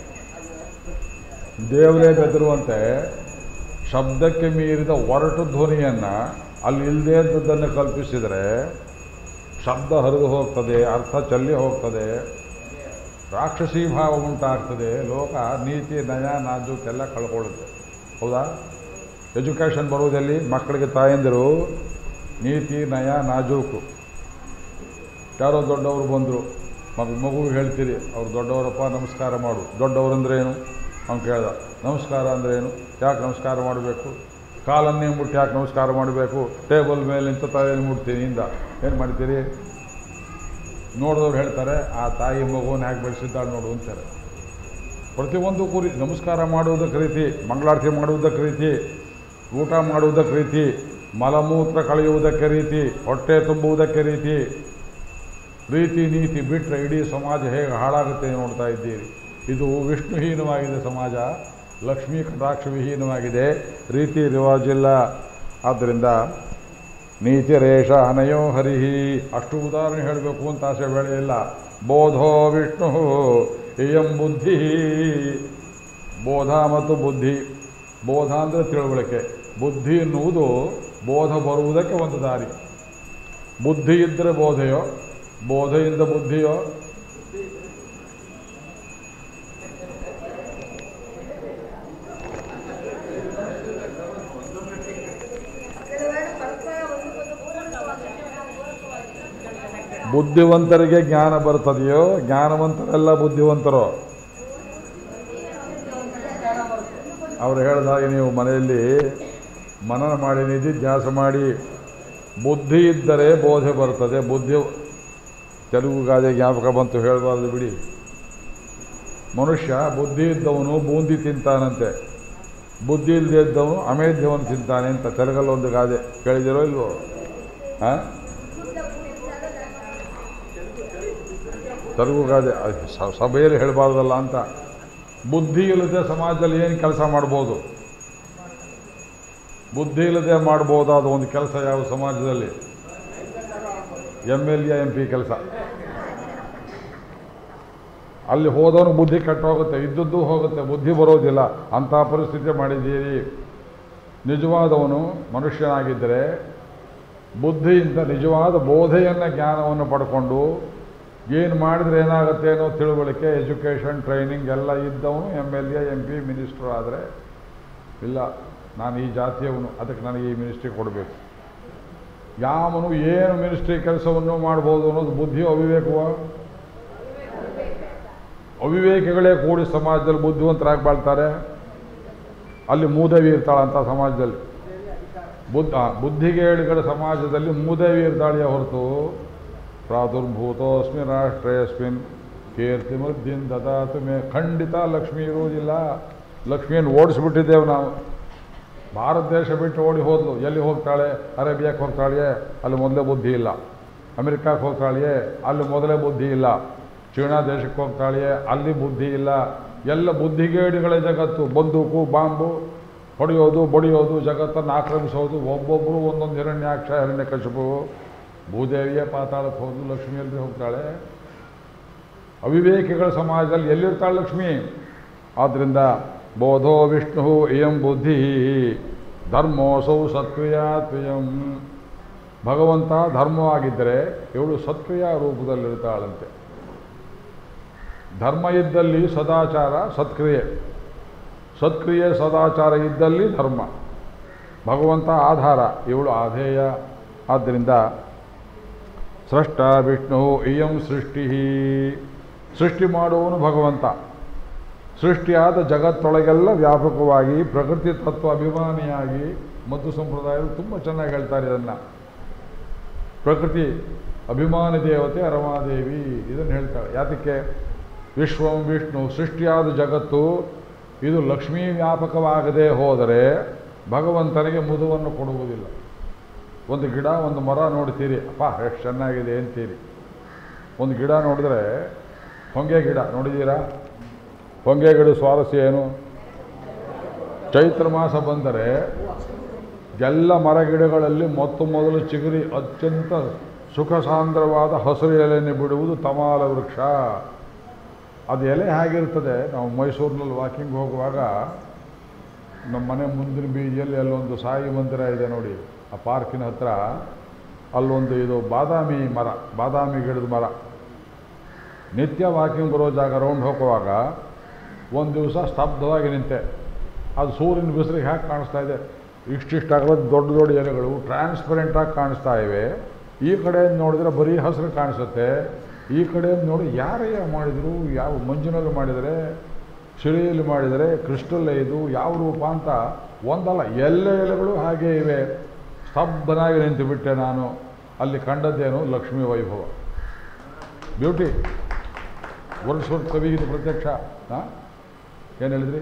ದೇವರೇ ಬೆದರುವಂತೆ ಶಬ್ದಕ್ಕೆ ಮೀರಿದ ಒರಟು ಧ್ವನಿಯನ್ನು ಅಲ್ಲಿ ಇಲ್ಲದೇ ಇದ್ದದ್ದನ್ನು ಕಲ್ಪಿಸಿದರೆ ಶಬ್ದ ಹರಿದು ಹೋಗ್ತದೆ, ಅರ್ಥ ಚೆಲ್ಲಿ ಹೋಗ್ತದೆ, ರಾಕ್ಷಸೀ ಭಾವ ಉಂಟಾಗ್ತದೆ. ಲೋಕ ನೀತಿ ನಯ ನಾಜೂಕೆಲ್ಲ ಕಳ್ಕೊಳ್ಳುತ್ತೆ. ಹೌದಾ? ಎಜುಕೇಷನ್ ಬರುವುದಲ್ಲಿ ಮಕ್ಕಳಿಗೆ ತಾಯಂದಿರು ನೀತಿ ನಯ ನಾಜೂಕು. ಯಾರೋ ದೊಡ್ಡವರು ಬಂದರು, ಮಗುವಿಗೆ ಹೇಳ್ತೀರಿ, ಅವ್ರು ದೊಡ್ಡವರಪ್ಪ ನಮಸ್ಕಾರ ಮಾಡು. ದೊಡ್ಡವರಂದ್ರೆ ಏನು? ಅವ್ನು ಕೇಳ್ದ. ನಮಸ್ಕಾರ ಅಂದರೆ ಏನು? ಯಾಕೆ ನಮಸ್ಕಾರ ಮಾಡಬೇಕು? ಕಾಲನ್ನೇ ಮುಟ್ಟಿ ಯಾಕೆ ನಮಸ್ಕಾರ ಮಾಡಬೇಕು? ಟೇಬಲ್ ಮೇಲೆ ನಿಂತ ತಲೆಯಲ್ಲಿ ಮುಟ್ತೀನಿ ಇಂದ ಏನು ಮಾಡ್ತೀರಿ? ನೋಡಿದವ್ರು ಹೇಳ್ತಾರೆ, ಆ ತಾಯಿ ಮಗುವನ್ನು ಹೇಗೆ ಬೆಳೆಸಿದ್ದಾಳೆ ನೋಡು ಅಂತಾರೆ. ಪ್ರತಿಯೊಂದು ಕುರಿ ನಮಸ್ಕಾರ ಮಾಡುವುದಕ್ಕೆ ರೀತಿ, ಮಂಗಳಾರತಿ ಮಾಡುವುದಕ್ಕೆ ರೀತಿ, ಊಟ ಮಾಡುವುದಕ್ಕೆ ರೀತಿ, ಮಲಮೂತ್ರ ಕಳೆಯುವುದಕ್ಕೆ ರೀತಿ, ಹೊಟ್ಟೆ ತುಂಬುವುದಕ್ಕೆ ರೀತಿ. ನೀತಿ ಬಿಟ್ಟರೆ ಇಡೀ ಸಮಾಜ ಹೇಗೆ ಹಾಳಾಗುತ್ತೆ ನೋಡ್ತಾ ಇದ್ದೀರಿ. ಇದು ವಿಷ್ಣುಹೀನವಾಗಿದೆ ಸಮಾಜ, ಲಕ್ಷ್ಮೀ ಕಟಾಕ್ಷ ವಿಹೀನವಾಗಿದೆ, ರೀತಿ ರಿವಾಜಿಲ್ಲ. ಆದ್ದರಿಂದ ನೀತಿ ರೇಷ ಅನಯೋ ಹರಿಹಿ. ಅಷ್ಟು ಉದಾಹರಣೆ ಹೇಳಬೇಕು ಅಂತ ಆಸೆ ಬೆಳೆಯಿಲ್ಲ. ಬೋಧೋ ವಿಷ್ಣು ಇಯಂ ಬುದ್ಧಿ. ಬೋಧ ಮತ್ತು ಬುದ್ಧಿ. ಬೋಧ ಅಂದರೆ ತಿಳುವಳಿಕೆ, ಬುದ್ಧಿ ಎನ್ನುವುದು ಬೋಧ ಬರುವುದಕ್ಕೆ ಒಂದು ದಾರಿ. ಬುದ್ಧಿ ಇದ್ದರೆ ಬೋಧೆಯೋ, ಬೋಧೆಯಿಂದ ಬುದ್ಧಿಯೋ? ಬುದ್ಧಿವಂತರಿಗೆ ಜ್ಞಾನ ಬರ್ತದೆಯೋ? ಜ್ಞಾನವಂತರೆಲ್ಲ ಬುದ್ಧಿವಂತರೋ? ಅವರು ಹೇಳಿದಾಗ ನೀವು ಮನೆಯಲ್ಲಿ ಮನನ ಮಾಡಿ ನಿಧಿಧ್ಯಾಸ ಮಾಡಿ, ಬುದ್ಧಿ ಇದ್ದರೆ ಬೋಧೆ ಬರ್ತದೆ. ತೆಲುಗು ಗಾದೆ ಜ್ಞಾಪಕ ಬಂತು, ಹೇಳಬಾರ್ದು ಬಿಡಿ. ಮನುಷ್ಯ ಬುದ್ಧಿ ಇದ್ದವನು ಬೂಂದಿ ತಿಂತಾನಂತೆ, ಬುದ್ಧಿ ಇಲ್ಲದೆ ಇದ್ದವನು ಅಮೇಧ್ಯವನ್ನು ತಿಂತಾನೆ ಅಂತ ತೆಲುಗಲ್ಲಿ ಒಂದು ಗಾದೆ ಕೇಳಿದಿರೋ ಇಲ್ವೋ? ತೆಲುಗು ಗಾದೆ ಸಭೆಯಲ್ಲಿ ಹೇಳಬಾರ್ದಲ್ಲ ಅಂತ. ಬುದ್ಧಿ ಇಲ್ಲದೆ ಸಮಾಜದಲ್ಲಿ ಏನು ಕೆಲಸ ಮಾಡ್ಬೋದು? ಬುದ್ಧಿ ಇಲ್ಲದೆ ಮಾಡ್ಬೋದಾದ ಒಂದು ಕೆಲಸ ಯಾವ ಸಮಾಜದಲ್ಲಿ? MLA MP ಕೆಲಸ. ಅಲ್ಲಿ ಹೋದವನು ಬುದ್ಧಿ ಕೆಟ್ಟೋಗುತ್ತೆ, ಇದ್ದದ್ದು ಹೋಗುತ್ತೆ, ಬುದ್ಧಿ ಬರೋದಿಲ್ಲ. ಅಂಥ ಪರಿಸ್ಥಿತಿ ಮಾಡಿದ್ದೀರಿ. ನಿಜವಾದವನು ಮನುಷ್ಯನಾಗಿದ್ದರೆ ಬುದ್ಧಿಯಿಂದ ನಿಜವಾದ ಬೋಧೆಯನ್ನು ಜ್ಞಾನವನ್ನು ಪಡ್ಕೊಂಡು ಏನು ಮಾಡಿದರೆ ಏನಾಗುತ್ತೆ ಅನ್ನೋ ತಿಳುವಳಿಕೆ, ಎಜುಕೇಷನ್, ಟ್ರೈನಿಂಗ್ ಎಲ್ಲ ಇದ್ದವನು MLA MP ಮಿನಿಸ್ಟ್ರು ಆದರೆ, ಇಲ್ಲ ನಾನು ಈ ಜಾತಿಯವನು, ಅದಕ್ಕೆ ನನಗೆ ಈ ಮಿನಿಸ್ಟ್ರಿ ಕೊಡಬೇಕು. ಯಾವನು ಏನು ಮಿನಿಸ್ಟ್ರಿ ಕೆಲಸವನ್ನು ಮಾಡ್ಬೋದು ಅನ್ನೋದು ಬುದ್ಧಿಯೋ ಅವಿವೇಕವೋ? ಅವಿವೇಕಿಗಳೇ ಕೂಡಿ ಸಮಾಜದಲ್ಲಿ ಬುದ್ಧಿವಂತರಾಗಿ ಬಾಳ್ತಾರೆ. ಅಲ್ಲಿ ಮೂದೇವಿ ಇರ್ತಾಳಂತ ಸಮಾಜದಲ್ಲಿ. ಬುದ್ಧಿಗೇಡಿಗಳ ಸಮಾಜದಲ್ಲಿ ಮೂದೇವಿ ಇರ್ತಾಳೆಯ ಹೊರತು ಪ್ರಾದುರ್ಭೂತೋಸ್ಮಿ ರಾಷ್ಟ್ರೇಸ್ಮಿನ್ ಕೀರ್ತಿ ಮಧ್ಯನ್ ದದಾತು ಮೇ. ಖಂಡಿತ ಲಕ್ಷ್ಮಿ ಇರುವುದಿಲ್ಲ. ಲಕ್ಷ್ಮಿಯನ್ನು ಓಡಿಸ್ಬಿಟ್ಟಿದ್ದೇವೆ ನಾವು. ಭಾರತ ದೇಶ ಬಿಟ್ಟು ಓಡಿ ಹೋದ್ಲು. ಎಲ್ಲಿ ಹೋಗ್ತಾಳೆ? ಅರೇಬಿಯಾಕ್ಕೆ ಹೋಗ್ತಾಳೆಯೇ? ಅಲ್ಲಿ ಮೊದಲೇ ಬುದ್ಧಿ ಇಲ್ಲ. ಅಮೆರಿಕಕ್ಕೆ ಹೋಗ್ತಾಳೆಯೇ? ಅಲ್ಲಿ ಮೊದಲೇ ಬುದ್ಧಿ ಇಲ್ಲ. ಚೀನಾ ದೇಶಕ್ಕೆ ಹೋಗ್ತಾಳೆಯೇ? ಅಲ್ಲಿ ಬುದ್ಧಿ ಇಲ್ಲ. ಎಲ್ಲ ಬುದ್ಧಿಗೇಡಿಗಳ ಜಗತ್ತು. ಬಂದೂಕು ಬಾಂಬು ಹೊಡೆಯೋದು ಬಡಿಯೋದು, ಜಗತ್ತನ್ನು ಆಕ್ರಮಿಸೋದು. ಒಬ್ಬೊಬ್ಬರು ಒಂದೊಂದು ಹಿರಣ್ಯಾಕ್ಷ ಹಿರಣ್ಯಕಶಿಪು. ಭೂದೇವಿಯೇ ಪಾತಾಳಕ್ಕೆ ಹೋದ್ಲು, ಲಕ್ಷ್ಮಿ ಎಲ್ಲಿ ಹೋಗ್ತಾಳೆ? ಅವಿವೇಕಿಗಳ ಸಮಾಜದಲ್ಲಿ ಎಲ್ಲಿರ್ತಾಳೆ ಲಕ್ಷ್ಮಿ? ಆದ್ದರಿಂದ ಬೋಧೋ ವಿಷ್ಣು ಇಯಂ ಬುದ್ಧಿ ಧರ್ಮೋಸೌ ಸತ್ಕ್ರಿಯಾತ್ವಯಂ. ಭಗವಂತ ಧರ್ಮವಾಗಿದ್ದರೆ ಇವಳು ಸತ್ಕ್ರಿಯ ರೂಪದಲ್ಲಿರ್ತಾಳಂತೆ. ಧರ್ಮ ಇದ್ದಲ್ಲಿ ಸದಾಚಾರ ಸತ್ಕ್ರಿಯೆ, ಸತ್ಕ್ರಿಯೆ ಸದಾಚಾರ ಇದ್ದಲ್ಲಿ ಧರ್ಮ. ಭಗವಂತ ಆಧಾರ, ಇವಳು ಆಧೇಯ. ಆದ್ದರಿಂದ ಸೃಷ್ಟ ವಿಷ್ಣು ಇಯಂ ಸೃಷ್ಟಿ. ಸೃಷ್ಟಿ ಮಾಡುವವನು ಭಗವಂತ. ಸೃಷ್ಟಿಯಾದ ಜಗತ್ತೊಳಗೆಲ್ಲ ವ್ಯಾಪಕವಾಗಿ ಪ್ರಕೃತಿ ತತ್ವ ಅಭಿಮಾನಿಯಾಗಿ ಮಧ್ವ ಸಂಪ್ರದಾಯರು ತುಂಬ ಚೆನ್ನಾಗಿ ಹೇಳ್ತಾರೆ ಇದನ್ನು. ಪ್ರಕೃತಿ ಅಭಿಮಾನಿ ದೇವತೆ ರಮಾದೇವಿ ಇದನ್ನು ಹೇಳ್ತಾಳೆ. ಯಾತಕ್ಕೆ? ವಿಶ್ವಂ ವಿಷ್ಣು, ಸೃಷ್ಟಿಯಾದ ಜಗತ್ತು ಇದು ಲಕ್ಷ್ಮೀ ವ್ಯಾಪಕವಾಗದೇ ಹೋದರೆ ಭಗವಂತನಿಗೆ ಮುದುವನ್ನು ಕೊಡುವುದಿಲ್ಲ. ಒಂದು ಗಿಡ ಒಂದು ಮರ ನೋಡ್ತೀರಿ, ಅಪ್ಪ ಎಷ್ಟು ಚೆನ್ನಾಗಿದೆ ಅಂತೀರಿ. ಒಂದು ಗಿಡ ನೋಡಿದ್ರೆ, ಹೊಂಗೆ ಗಿಡ ನೋಡಿದ್ದೀರಾ? ಹೊಂಗೆ ಗಿಡ ಸ್ವಾರಸ್ಯ ಏನು? ಚೈತ್ರ ಮಾಸ ಬಂದರೆ ಎಲ್ಲ ಮರಗಿಡಗಳಲ್ಲಿ ಮೊದಲು ಚಿಗುರಿ ಅತ್ಯಂತ ಸುಖ ಸಾಂದ್ರವಾದ ಹಸಿರು ಎಲೆಯನ್ನು ಬಿಡುವುದು ತಮಾಲ ವೃಕ್ಷ. ಅದು ಎಲೆ ಹೇಗಿರ್ತದೆ? ನಾವು ಮೈಸೂರಿನಲ್ಲಿ ವಾಕಿಂಗ್ ಹೋಗುವಾಗ ನಮ್ಮ ಮನೆ ಮುಂದಿನ ಬೀದಿಯಲ್ಲಿ ಅಲ್ಲೊಂದು ಸಾಯಿ ಮಂದಿರ ಇದೆ ನೋಡಿ, ಆ ಪಾರ್ಕಿನ ಹತ್ರ ಅಲ್ಲೊಂದು ಇದು ಬಾದಾಮಿ ಮರ, ಬಾದಾಮಿ ಗಿಡದ ಮರ. ನಿತ್ಯ ವಾಕಿಂಗ್ ಬರೋ ಜಾಗ ರೌಂಡ್ ಹೋಗುವಾಗ ಒಂದು ದಿವಸ ಸ್ತಬ್ಧವಾಗಿ ನಿಂತೆ. ಅದು ಸೂರ್ಯನ ಬಿಸಿಲಿಗೆ ಹ್ಯಾಕೆ ಕಾಣಿಸ್ತಾ ಇದೆ? ಇಷ್ಟಿಷ್ಟಾಗಲ್ಲ ದೊಡ್ಡ ದೊಡ್ಡ ಎಲೆಗಳು ಟ್ರಾನ್ಸ್ಪರೆಂಟಾಗಿ ಕಾಣಿಸ್ತಾ ಇವೆ. ಈ ಕಡೆ ನೋಡಿದ್ರೆ ಬರೀ ಹಸಿರು ಕಾಣಿಸುತ್ತೆ. ಈ ಕಡೆ ನೋಡಿ ಯಾರಯ್ಯ ಮಾಡಿದರು, ಯಾವ ಮಂಜಿನಲ್ಲಿ ಮಾಡಿದರೆ, ಶಿಲೆಯಲ್ಲಿ ಮಾಡಿದರೆ, ಕ್ರಿಸ್ಟಲ್ಲೇ ಇದು ಯಾವ ರೂಪ ಅಂತ ಒಂದಲ್ಲ ಎಲ್ಲ ಎಲೆಗಳು ಹಾಗೇ ಇವೆ. ಸ್ತಬ್ಧನಾಗಿ ನಿಂತು ಬಿಟ್ಟೆ ನಾನು. ಅಲ್ಲಿ ಕಂಡದ್ದೇನು? ಲಕ್ಷ್ಮೀ ವೈಭವ, ಬ್ಯೂಟಿ. ವರ್ಷ ಕವಿಗಿದು ಪ್ರತ್ಯಕ್ಷ. ಏನು ಹೇಳಿದ್ರಿ?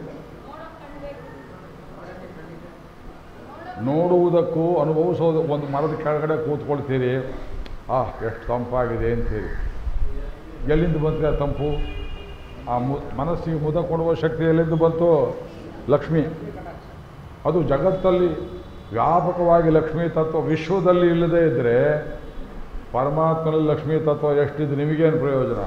ನೋಡುವುದಕ್ಕೂ ಅನುಭವಿಸೋದು. ಒಂದು ಮರದ ಕೆಳಗಡೆ ಕೂತ್ಕೊಳ್ತೀರಿ, ಎಷ್ಟು ತಂಪಾಗಿದೆ ಅಂತೀರಿ. ಎಲ್ಲಿಂದ ಬಂದರೆ ಆ ತಂಪು? ಆ ಮನಸ್ಸಿಗೆ ಮುದ ಕೊಡುವ ಶಕ್ತಿ ಎಲ್ಲಿಂದ ಬಂತು? ಲಕ್ಷ್ಮಿ. ಅದು ಜಗತ್ತಲ್ಲಿ ವ್ಯಾಪಕವಾಗಿ ಲಕ್ಷ್ಮೀ ತತ್ವ ವಿಶ್ವದಲ್ಲಿ ಇಲ್ಲದೇ ಇದ್ದರೆ ಪರಮಾತ್ಮನಲ್ಲಿ ಲಕ್ಷ್ಮೀ ತತ್ವ ಎಷ್ಟಿದ್ದು ನಿಮಗೇನು ಪ್ರಯೋಜನ?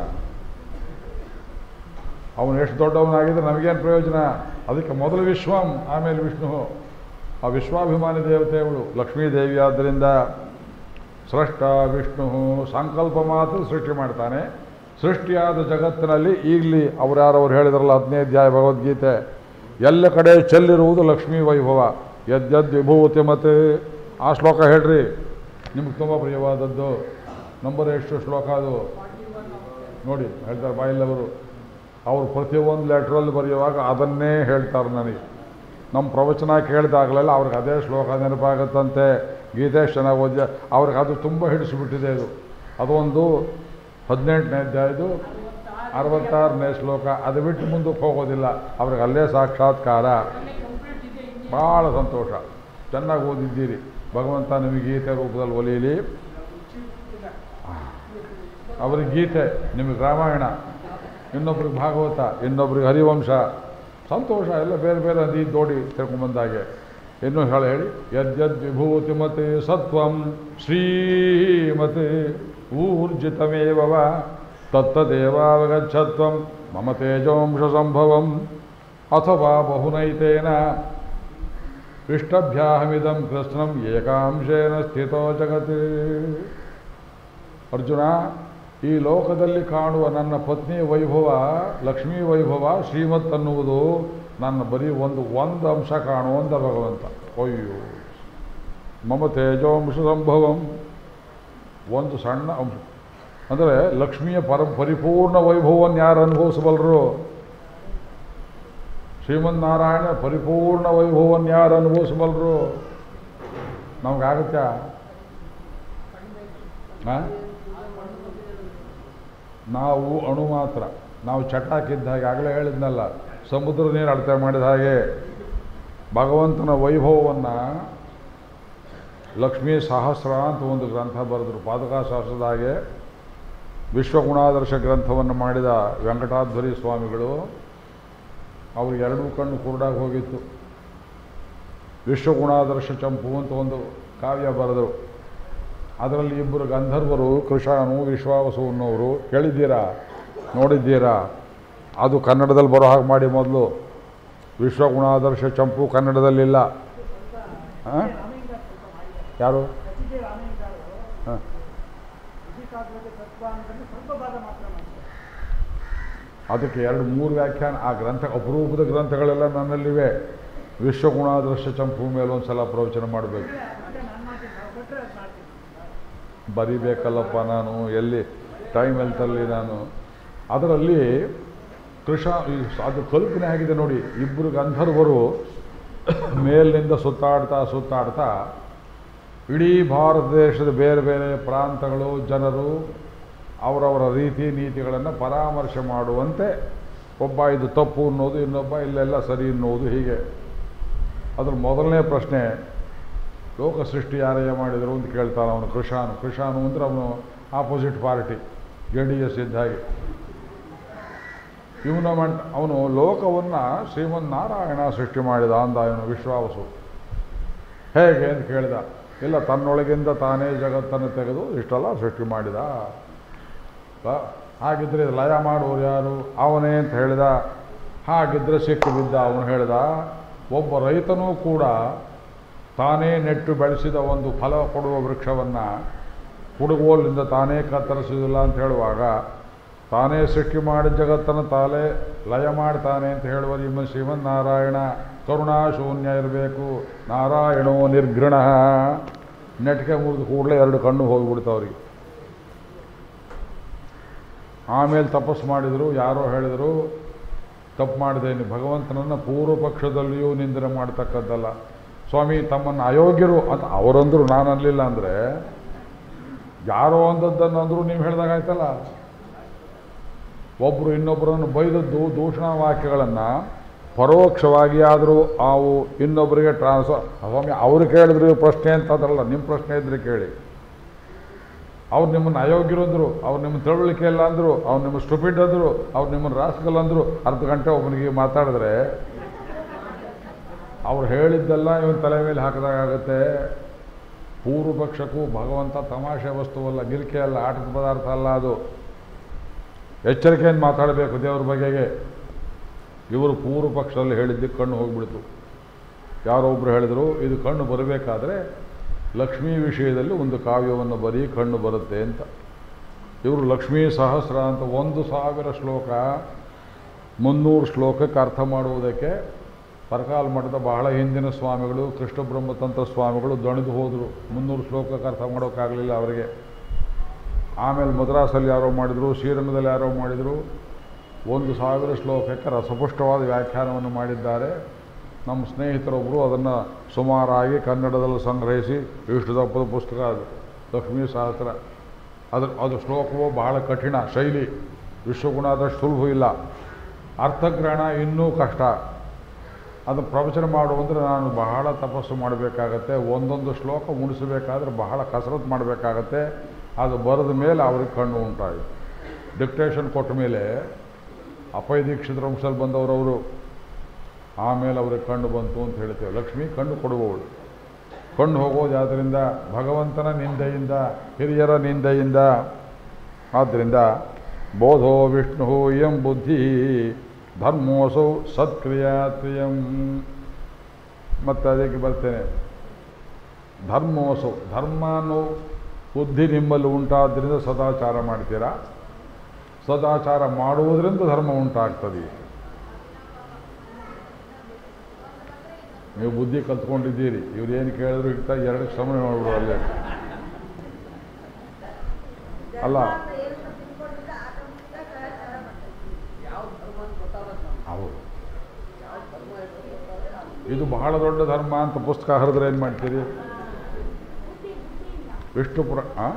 ಅವನು ಎಷ್ಟು ದೊಡ್ಡವನಾಗಿದ್ದರೆ ನಮಗೇನು ಪ್ರಯೋಜನ? ಅದಕ್ಕೆ ಮೊದಲು ವಿಶ್ವಂ, ಆಮೇಲೆ ವಿಷ್ಣು. ಆ ವಿಶ್ವಾಭಿಮಾನಿ ದೇವತೆಗಳು ಲಕ್ಷ್ಮೀ ದೇವಿ. ಆದ್ದರಿಂದ ಸೃಷ್ಟ ವಿಷ್ಣು ಸಂಕಲ್ಪ ಮಾತ್ರ ಸೃಷ್ಟಿ ಮಾಡ್ತಾನೆ. ಸೃಷ್ಟಿಯಾದ ಜಗತ್ತಿನಲ್ಲಿ ಈಗಲಿ ಯಾರವ್ರು ಹೇಳಿದ್ರಲ್ಲ 15ನೇ ಅಧ್ಯಾಯ ಭಗವದ್ಗೀತೆ, ಎಲ್ಲ ಕಡೆ ಚೆಲ್ಲಿರುವುದು ಲಕ್ಷ್ಮೀ ವೈಭವ. ಯದ್ಯದ್ ವಿಭೂತಿ ಮತ್ತು ಆ ಶ್ಲೋಕ ಹೇಳ್ರಿ, ನಿಮ್ಗೆ ತುಂಬ ಪ್ರಿಯವಾದದ್ದು. ನಂಬರ್ ಎಷ್ಟು ಶ್ಲೋಕ ಅದು ನೋಡಿ ಹೇಳ್ತಾರೆ ಬಾಯಿಲ್ಲವರು. ಅವರು ಪ್ರತಿಯೊಂದು ಲೆಟ್ರಲ್ಲಿ ಬರೆಯುವಾಗ ಅದನ್ನೇ ಹೇಳ್ತಾರೆ ನನಗೆ. ನಮ್ಮ ಪ್ರವಚನ ಕೇಳಿದಾಗಲೆಲ್ಲ ಅವ್ರಿಗೆ ಅದೇ ಶ್ಲೋಕ ನೆನಪಾಗುತ್ತಂತೆ. ಗೀತೇಶ್ ಚೆನ್ನಾಗಿ ಓದ್ಯ, ಅವ್ರಿಗೆ ಅದು ತುಂಬ ಹಿಡಿಸಿಬಿಟ್ಟಿದೆ. ಅದೊಂದು 18ನೇ ಅಧ್ಯಾಯದು 66ನೇ ಶ್ಲೋಕ. ಅದು ಬಿಟ್ಟು ಮುಂದಕ್ಕೆ ಹೋಗೋದಿಲ್ಲ. ಅವ್ರಿಗೆ ಅಲ್ಲೇ ಸಾಕ್ಷಾತ್ಕಾರ. ಭಾಳ ಸಂತೋಷ, ಚೆನ್ನಾಗಿ ಓದಿದ್ದೀರಿ. ಭಗವಂತ ನಿಮಗೆ ಗೀತೆ ರೂಪದಲ್ಲಿ ಒಲಿಯಲಿ. ಅವ್ರಿಗೆ ಗೀತೆ, ನಿಮಗೆ ರಾಮಾಯಣ, ಇನ್ನೊಬ್ರಿಗೆ ಭಾಗವತ, ಇನ್ನೊಬ್ರಿಗೆ ಹರಿವಂಶ. ಸಂತೋಷ. ಎಲ್ಲ ಬೇರೆ ಬೇರೆ ನದಿ ದೋಡಿ ತಿಳ್ಕೊಂಬಂದಾಗೆ. ಇನ್ನೂ ಹೇಳಿ ಯದ್ಯದ್ ವಿಭೂತಿ ಮತೆ ಸತ್ವಂ ಶ್ರೀಮತೆ ಊರ್ಜಿತಮೇವ ತತ್ತದೇವಾವಗಚ್ಚತ್ವಂ ಮಮ ತೇಜೋಂಶ ಸಂಭವಂ ಅಥವಾ ಬಹುನೈತೇನ ಇಷ್ಟಭ್ಯಾಹಮಿದಂ ಕೃಷ್ಣಂ ಏಕಾಂಶೇನ ಸ್ಥಿತೋ ಜಗತ್. ಅರ್ಜುನ, ಈ ಲೋಕದಲ್ಲಿ ಕಾಣುವ ನನ್ನ ಪತ್ನಿ ವೈಭವ, ಲಕ್ಷ್ಮೀ ವೈಭವ, ಶ್ರೀಮತ್ ಅನ್ನುವುದು ನನ್ನ ಬರೀ ಒಂದು ಅಂಶ ಕಾಣುವಂಥ ಭಗವಂತ. ಅಯ್ಯೋ, ಮಮ ತೇಜೋಂಶ ಸಂಭವಂ, ಒಂದು ಸಣ್ಣ ಅಂಶ. ಅಂದರೆ ಲಕ್ಷ್ಮಿಯ ಪರಿಪೂರ್ಣ ವೈಭವವನ್ನು ಯಾರು ಅನುಭವಿಸಬಲ್ಲರು? ಶ್ರೀಮನ್ನಾರಾಯಣ ಪರಿಪೂರ್ಣ ವೈಭವವನ್ನು ಯಾರು ಅನುಭವಿಸಬಲ್ಲರು? ನಮಗಾಗುತ್ತಾ? ಹಾಂ, ನಾವು ಅಣು ಮಾತ್ರ. ನಾವು ಚಟಾಕಿದ್ದ ಹಾಗೆ ಆಗಲೇ ಹೇಳಿದ್ನಲ್ಲ, ಸಮುದ್ರ ನೀರು ಅಳತೆ ಮಾಡಿದ ಹಾಗೆ ಭಗವಂತನ ವೈಭವವನ್ನು ಲಕ್ಷ್ಮೀ ಸಹಸ್ರ ಅಂತ ಒಂದು ಗ್ರಂಥ ಬರೆದರು. ಪಾದುಕಾಶಾಸ್ತ್ರದ ಹಾಗೆ ವಿಶ್ವಗುಣಾದರ್ಶ ಗ್ರಂಥವನ್ನು ಮಾಡಿದ ವೆಂಕಟಾಧ್ವರಿ ಸ್ವಾಮಿಗಳು, ಅವ್ರಿಗೆ ಎರಡೂ ಕಣ್ಣು ಕುರುಡಾಗಿ ಹೋಗಿತ್ತು. ವಿಶ್ವಗುಣಾದರ್ಶ ಚಂಪು ಅಂತ ಒಂದು ಕಾವ್ಯ ಬರೆದರು. ಅದರಲ್ಲಿ ಇಬ್ಬರು ಗಂಧರ್ವರು, ಕೃಷಾನು ವಿಶ್ವಾವಸು ಅನ್ನೋರು, ಕೇಳಿದ್ದೀರಾ, ನೋಡಿದ್ದೀರಾ? ಅದು ಕನ್ನಡದಲ್ಲಿ ಬರೋ ಹಾಗೆ ಮಾಡಿ ಮೊದಲು. ವಿಶ್ವಗುಣಾದರ್ಶ ಚಂಪು ಕನ್ನಡದಲ್ಲಿಲ್ಲ. ಹಾಂ, ಯಾರು? ಹಾಂ, ಅದಕ್ಕೆ 2-3 ವ್ಯಾಖ್ಯಾನ. ಆ ಗ್ರಂಥ ಅಪರೂಪದ ಗ್ರಂಥಗಳೆಲ್ಲ ನನ್ನಲ್ಲಿವೆ. ವಿಶ್ವಗುಣಾದರ್ಶ ಚಂಪು ಮೇಲೆ ಒಂದು ಸಲ ಪ್ರವಚನ ಮಾಡಬೇಕು. ಬರಿಬೇಕಲ್ಲಪ್ಪ, ನಾನು ಎಲ್ಲಿ ಟೈಮ್ ಎಲ್ತಲ್ಲಿ ನಾನು. ಅದರಲ್ಲಿ ಅದು ಕಲ್ಪನೆ ಆಗಿದೆ ನೋಡಿ. ಇಬ್ಬರು ಗಂಧರ್ವರು ಮೇಲಿನಿಂದ ಸುತ್ತಾಡ್ತಾ ಇಡೀ ಭಾರತ ದೇಶದ ಬೇರೆ ಬೇರೆ ಪ್ರಾಂತಗಳು ಜನರು ಅವರವರ ರೀತಿ ನೀತಿಗಳನ್ನು ಪರಾಮರ್ಶೆ ಮಾಡುವಂತೆ, ಒಬ್ಬ ಇದು ತಪ್ಪು ಅನ್ನೋದು, ಇನ್ನೊಬ್ಬ ಇಲ್ಲೆಲ್ಲ ಸರಿ ಅನ್ನೋದು. ಹೀಗೆ ಅದ್ರ ಮೊದಲನೇ ಪ್ರಶ್ನೆ, ಲೋಕ ಸೃಷ್ಟಿ ಯಾರಯ್ಯ ಮಾಡಿದರು ಅಂತ ಕೇಳ್ತಾನೆ ಅವನು. ಕೃಷಾನು ಅಂದರೆ ಅವನು ಆಪೋಸಿಟ್ ಪಾರ್ಟಿ, JDS ಇದ್ದ ಹಾಗೆ. ಅವನು ಲೋಕವನ್ನು ಶ್ರೀಮನ್ನಾರಾಯಣ ಸೃಷ್ಟಿ ಮಾಡಿದ ಅಂದ ಇವನು ವಿಶ್ವಾವಸು. ಹೇಗೆ ಅಂತ ಕೇಳಿದ. ಇಲ್ಲ, ತನ್ನೊಳಗಿಂದ ತಾನೇ ಜಗತ್ತನ್ನು ತೆಗೆದು ಇಷ್ಟೆಲ್ಲ ಸೃಷ್ಟಿ ಮಾಡಿದ. ಹಾಗಿದ್ರೆ ಲಯ ಮಾಡುವರು ಯಾರು? ಅವನೇ ಅಂತ ಹೇಳಿದ. ಹಾಗಿದ್ರೆ ಸಿಕ್ಕು ಬಿದ್ದ. ಅವನು ಹೇಳಿದ, ಒಬ್ಬ ರೈತನೂ ಕೂಡ ತಾನೇ ನೆಟ್ಟು ಬೆಳೆಸಿದ ಒಂದು ಫಲ ಕೊಡುವ ವೃಕ್ಷವನ್ನು ಕುಡುಗೋಲಿಂದ ತಾನೇ ಕತ್ತರಿಸುವುದಿಲ್ಲ ಅಂತ ಹೇಳುವಾಗ, ತಾನೇ ಸೃಷ್ಟಿ ಮಾಡಿದ ಜಗತ್ತನ್ನು ತಾನೇ ಲಯ ಮಾಡ್ತಾನೆ ಅಂತ ಹೇಳುವ ನಿಮ್ಮ ಶ್ರೀಮನ್ನಾರಾಯಣ ಕರುಣಾಶೂನ್ಯ ಇರಬೇಕು. ನಾರಾಯಣೋ ನಿರ್ಘೃಣ. ನೆಟ್ಗೆ ಮುರಿದು ಕೂಡಲೇ 2 ಕಣ್ಣು ಹೋಗಿಬಿಡ್ತವ್ರಿಗೆ. ಆಮೇಲೆ ತಪಸ್ಸು ಮಾಡಿದರು. ಯಾರೋ ಹೇಳಿದರು, ತಪ್ಪು ಮಾಡಿದೇನೆ, ಭಗವಂತನನ್ನು ಪೂರ್ವ ಪಕ್ಷದಲ್ಲಿಯೂ ನಿಂದನೆ ಮಾಡ್ತಕ್ಕದ್ದಲ್ಲ. ಸ್ವಾಮಿ ತಮ್ಮನ್ನು ಅಯೋಗ್ಯರು ಅಂತ ಅವರಂದರು, ನಾನು ಅನ್ನಲಿಲ್ಲ. ಅಂದರೆ ಯಾರೋ ಅಂದದ್ದನ್ನಂದರೂ ನೀವು ಹೇಳಿದಾಗ ಆಯ್ತಲ್ಲ. ಒಬ್ಬರು ಇನ್ನೊಬ್ಬರನ್ನು ಬೈದದ್ದು ದೂಷಣ ವಾಕ್ಯಗಳನ್ನು ಪರೋಕ್ಷವಾಗಿ ಆದರೂ ಅವು ಇನ್ನೊಬ್ಬರಿಗೆ ಟ್ರಾನ್ಸ್ಫರ್. ಸ್ವಾಮಿ ಅವರು ಕೇಳಿದ್ರು ಪ್ರಶ್ನೆ ಅಂತದಲ್ಲ, ನಿಮ್ಮ ಪ್ರಶ್ನೆ ಇದ್ರೆ ಕೇಳಿ. ಅವ್ರು ನಿಮ್ಮನ್ನು ಅಯೋಗ್ಯರು ಅಂದರು, ಅವ್ರು ನಿಮ್ಮನ್ನು ತಿಳುವಳಿಕೆ ಇಲ್ಲ ಅಂದರು, ಅವ್ರು ನಿಮ್ಮ ಸ್ಟುಪಿಡ್ ಅಂದರು, ಅವ್ರು ನಿಮ್ಮನ್ನು ರಾಸ್ಕಲ್ ಅಂದರು. ಅರ್ಧ ಗಂಟೆ ಒಬ್ಬನಿಗೆ ಮಾತಾಡಿದ್ರೆ ಅವ್ರು ಹೇಳಿದ್ದೆಲ್ಲ ಇವನ ತಲೆ ಮೇಲೆ ಹಾಕಿದಾಗುತ್ತೆ. ಪೂರ್ವ ಪಕ್ಷಕ್ಕೂ ಭಗವಂತ ತಮಾಷೆ ವಸ್ತುವಲ್ಲ, ಗಿರಿಕೆ ಅಲ್ಲ, ಆಟದ ಪದಾರ್ಥ ಅಲ್ಲ. ಅದು ಎಚ್ಚರಿಕೆಯಿಂದ ಮಾತಾಡಬೇಕು ದೇವ್ರ ಬಗೆಗೆ. ಇವರು ಪೂರ್ವ ಪಕ್ಷದಲ್ಲಿ ಹೇಳಿದ್ದಕ್ಕೆ ಕಣ್ಣು ಹೋಗಿಬಿಡ್ತು. ಯಾರೋ ಒಬ್ಬರು ಹೇಳಿದರು, ಇದು ಕಣ್ಣು ಬರಬೇಕಾದ್ರೆ ಲಕ್ಷ್ಮೀ ವಿಷಯದಲ್ಲಿ ಒಂದು ಕಾವ್ಯವನ್ನು ಬರೀ ಕಣ್ಣು ಬರುತ್ತೆ ಅಂತ. ಇವರು ಲಕ್ಷ್ಮೀ ಸಹಸ್ರ ಅಂತ 1000 ಶ್ಲೋಕ 300 ಶ್ಲೋಕಕ್ಕೆ ಅರ್ಥ ಮಾಡುವುದಕ್ಕೆ ಪರಕಾಲ ಮಠದ ಬಹಳ ಹಿಂದಿನ ಸ್ವಾಮಿಗಳು, ಕೃಷ್ಣ ಬ್ರಹ್ಮತಂತ್ರ ಸ್ವಾಮಿಗಳು ದಣಿದು ಹೋದರು. 300 ಶ್ಲೋಕಕ್ಕೆ ಅರ್ಥ ಮಾಡೋಕ್ಕಾಗಲಿಲ್ಲ ಅವರಿಗೆ. ಆಮೇಲೆ ಮದ್ರಾಸಲ್ಲಿ ಯಾರೋ ಮಾಡಿದರು, ಶ್ರೀರಂಗದಲ್ಲಿ ಯಾರೋ ಮಾಡಿದರು. 1000 ಶ್ಲೋಕಕ್ಕೆ ರಸಪುಷ್ಟವಾದ ವ್ಯಾಖ್ಯಾನವನ್ನು ಮಾಡಿದ್ದಾರೆ. ನಮ್ಮ ಸ್ನೇಹಿತರೊಬ್ಬರು ಅದನ್ನು ಸುಮಾರಾಗಿ ಕನ್ನಡದಲ್ಲಿ ಸಂಗ್ರಹಿಸಿ ಇಷ್ಟು ದಪ್ಪದ ಪುಸ್ತಕ ಅದು ಲಕ್ಷ್ಮೀ ಸಹಸ್ರ. ಅದು ಶ್ಲೋಕವೂ ಬಹಳ ಕಠಿಣ ಶೈಲಿ. ವಿಶ್ವಗುಣಾದಷ್ಟು ಸುಲಭ ಇಲ್ಲ. ಅರ್ಥಗ್ರಹಣ ಇನ್ನೂ ಕಷ್ಟ. ಅದು ಪ್ರವಚನ ಮಾಡುವಂದರೆ ನಾನು ಬಹಳ ತಪಸ್ಸು ಮಾಡಬೇಕಾಗತ್ತೆ. ಒಂದೊಂದು ಶ್ಲೋಕ ಉಣಿಸಬೇಕಾದ್ರೆ ಬಹಳ ಕಸರತ್ತು ಮಾಡಬೇಕಾಗತ್ತೆ. ಅದು ಬರೆದ ಮೇಲೆ ಅವ್ರಿಗೆ ಕಣ್ಣು ಉಂಟಾಯಿತು. ಡಿಕ್ಟೇಷನ್ ಕೊಟ್ಟ ಮೇಲೆ ಅಪಯ ದೀಕ್ಷಿತರ ವಂಶದಲ್ಲಿ ಬಂದವರವರು. ಆಮೇಲೆ ಅವ್ರಿಗೆ ಕಣ್ಣು ಬಂತು ಅಂತ ಹೇಳ್ತೇವೆ. ಲಕ್ಷ್ಮಿ ಕಣ್ಣು ಕೊಡುವವಳು. ಕಣ್ಣು ಹೋಗೋದು ಆದ್ದರಿಂದ ಭಗವಂತನ ನಿಂದೆಯಿಂದ, ಹಿರಿಯರ ನಿಂದೆಯಿಂದ. ಆದ್ದರಿಂದ ಬೋಧೋ ವಿಷ್ಣು ಇಯಂ ಬುದ್ಧಿ ಧರ್ಮೋಸೌ ಸತ್ಕ್ರಿಯಾತ್ರಿಯಂ. ಮತ್ತು ಅದಕ್ಕೆ ಬರ್ತೇನೆ. ಧರ್ಮೋಸೌ, ಧರ್ಮ ಅನ್ನೋ ಬುದ್ಧಿ ನಿಮ್ಮಲ್ಲಿ ಉಂಟಾದ್ದರಿಂದ ಸದಾಚಾರ ಮಾಡ್ತೀರಾ. ಸದಾಚಾರ ಮಾಡುವುದರಿಂದ ಧರ್ಮ ಉಂಟಾಗ್ತದೆ. ನೀವು ಬುದ್ಧಿ ಕಲ್ತ್ಕೊಂಡಿದ್ದೀರಿ. ಇವ್ರು ಏನು ಕೇಳಿದ್ರು ಇರ್ತಾ 2 ಶ್ರಮಣ ನೋಡ್ಬಿಡು ಅಲ್ಲೇ. ಅಲ್ಲ, ಹೌದು, ಇದು ಬಹಳ ದೊಡ್ಡ ಧರ್ಮ ಅಂತ ಪುಸ್ತಕ ಹರಿದ್ರೆ ಏನು ಮಾಡ್ತೀರಿ? ವಿಷ್ಣು ಹಾಂ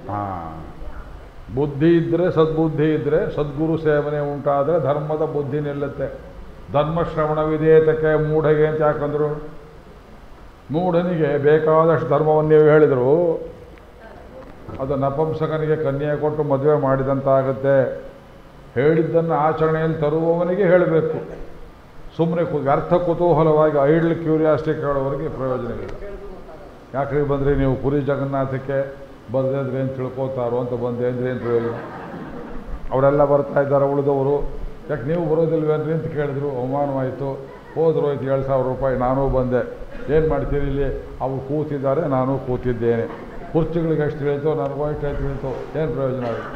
ಬುದ್ಧಿ ಇದ್ದರೆ ಸದ್ಬುದ್ಧಿ ಇದ್ದರೆ ಸದ್ಗುರು ಸೇವನೆ ಉಂಟಾದರೆ ಧರ್ಮದ ಬುದ್ಧಿ ನಿಲ್ಲುತ್ತೆ. ಧರ್ಮಶ್ರವಣ ವಿಧೇಯತಕ್ಕೆ ಮೂಢಗೆ ಅಂತ ಯಾಕಂದರು? ಮೂಢನಿಗೆ ಬೇಕಾದಷ್ಟು ಧರ್ಮವನ್ನು ನೀವು ಹೇಳಿದರು, ಅದು ನಪಂಸಕನಿಗೆ ಕನ್ಯೆ ಕೊಟ್ಟು ಮದುವೆ ಮಾಡಿದಂತಾಗುತ್ತೆ. ಹೇಳಿದ್ದನ್ನು ಆಚರಣೆಯಲ್ಲಿ ತರುವವನಿಗೆ ಹೇಳಬೇಕು. ಸುಮ್ಮನೆ ವ್ಯರ್ಥ ಕುತೂಹಲವಾಗಿ ಐಡ್ಲ್ ಕ್ಯೂರಿಯಾಸಿಟಿ ಕೇಳೋವರಿಗೆ ಪ್ರಯೋಜನ ಇಲ್ಲ. ಯಾಕ್ರಿ ಬಂದ್ರಿ ನೀವು ಪುರಿ ಜಗನ್ನಾಥಕ್ಕೆ ಬರ್ದೇಂದ್ರೆ ಏನು ತಿಳ್ಕೋತಾರೋ ಅಂತ ಬಂದೆ ಅಂದರೆ ಏನು ಪ್ರಯೋಜನ? ಅವರೆಲ್ಲ ಬರ್ತಾ ಇದ್ದಾರೆ ಉಳಿದವರು, ಯಾಕೆ ನೀವು ಬರೋದಿಲ್ವೇನ್ರಿ ಅಂತ ಕೇಳಿದ್ರು, ಅವಮಾನವಾಯಿತು. ಹೋದ್ರು ಆಯ್ತು 7,000 ರೂಪಾಯಿ, ನಾನೂ ಬಂದೆ. ಏನು ಮಾಡ್ತೀರಿ ಇಲ್ಲಿ? ಅವ್ರು ಕೂತಿದ್ದಾರೆ, ನಾನು ಕೂತಿದ್ದೇನೆ. ಕುರ್ಚಿಗಳಿಗೆ ಎಷ್ಟು ತಿಳಿತೋ ನನಗೂ ಎಷ್ಟು ತಿಳಿತೋ, ಏನು ಪ್ರಯೋಜನ ಆಗುತ್ತೆ?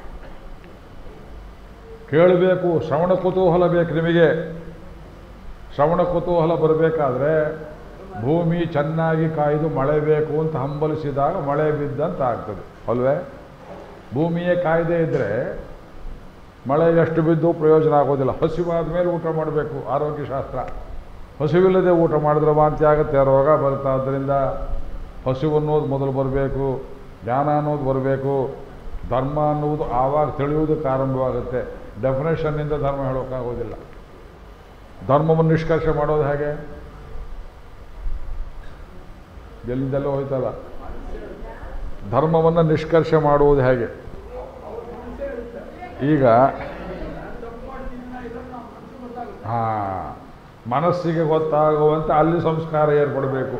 ಕೇಳಬೇಕು. ಶ್ರವಣ ಕುತೂಹಲ ಬೇಕು ನಿಮಗೆ. ಶ್ರವಣ ಕುತೂಹಲ ಬರಬೇಕಾದ್ರೆ ಭೂಮಿ ಚೆನ್ನಾಗಿ ಕಾಯ್ದು ಮಳೆ ಬೇಕು ಅಂತ ಹಂಬಲಿಸಿದಾಗ ಮಳೆ ಬಿದ್ದಂತ ಆಗ್ತದೆ ಅಲ್ವೇ? ಭೂಮಿಯೇ ಕಾಯ್ದೆ ಇದ್ದರೆ ಮಳೆ ಎಷ್ಟು ಬಿದ್ದು ಪ್ರಯೋಜನ ಆಗೋದಿಲ್ಲ. ಹಸಿವಾದ ಮೇಲೆ ಊಟ ಮಾಡಬೇಕು, ಆರೋಗ್ಯ ಶಾಸ್ತ್ರ. ಹಸಿವಿಲ್ಲದೆ ಊಟ ಮಾಡಿದ್ರೆ ವಾಂತಿ ಆಗುತ್ತೆ, ರೋಗ ಬರುತ್ತೆ. ಆದ್ದರಿಂದ ಹಸಿವು ಅನ್ನೋದು ಮೊದಲು ಬರಬೇಕು, ಜ್ಞಾನ ಅನ್ನೋದು ಬರಬೇಕು, ಧರ್ಮ ಅನ್ನುವುದು ಆವಾಗ ತಿಳಿಯುವುದಕ್ಕೆ ಆರಂಭವಾಗುತ್ತೆ. ಡೆಫಿನೇಷನ್ನಿಂದ ಧರ್ಮ ಹೇಳೋಕ್ಕಾಗೋದಿಲ್ಲ. ಧರ್ಮವನ್ನು ನಿಷ್ಕರ್ಷೆ ಮಾಡೋದು ಹೇಗೆ? ಎಲ್ಲಿಂದೆಲ್ಲ ಹೋಯ್ತಲ್ಲ. ಧರ್ಮವನ್ನು ನಿಷ್ಕರ್ಷೆ ಮಾಡುವುದು ಹೇಗೆ? ಈಗ ಮನಸ್ಸಿಗೆ ಗೊತ್ತಾಗುವಂತೆ ಅಲ್ಲಿ ಸಂಸ್ಕಾರ ಏರ್ಪಡಬೇಕು.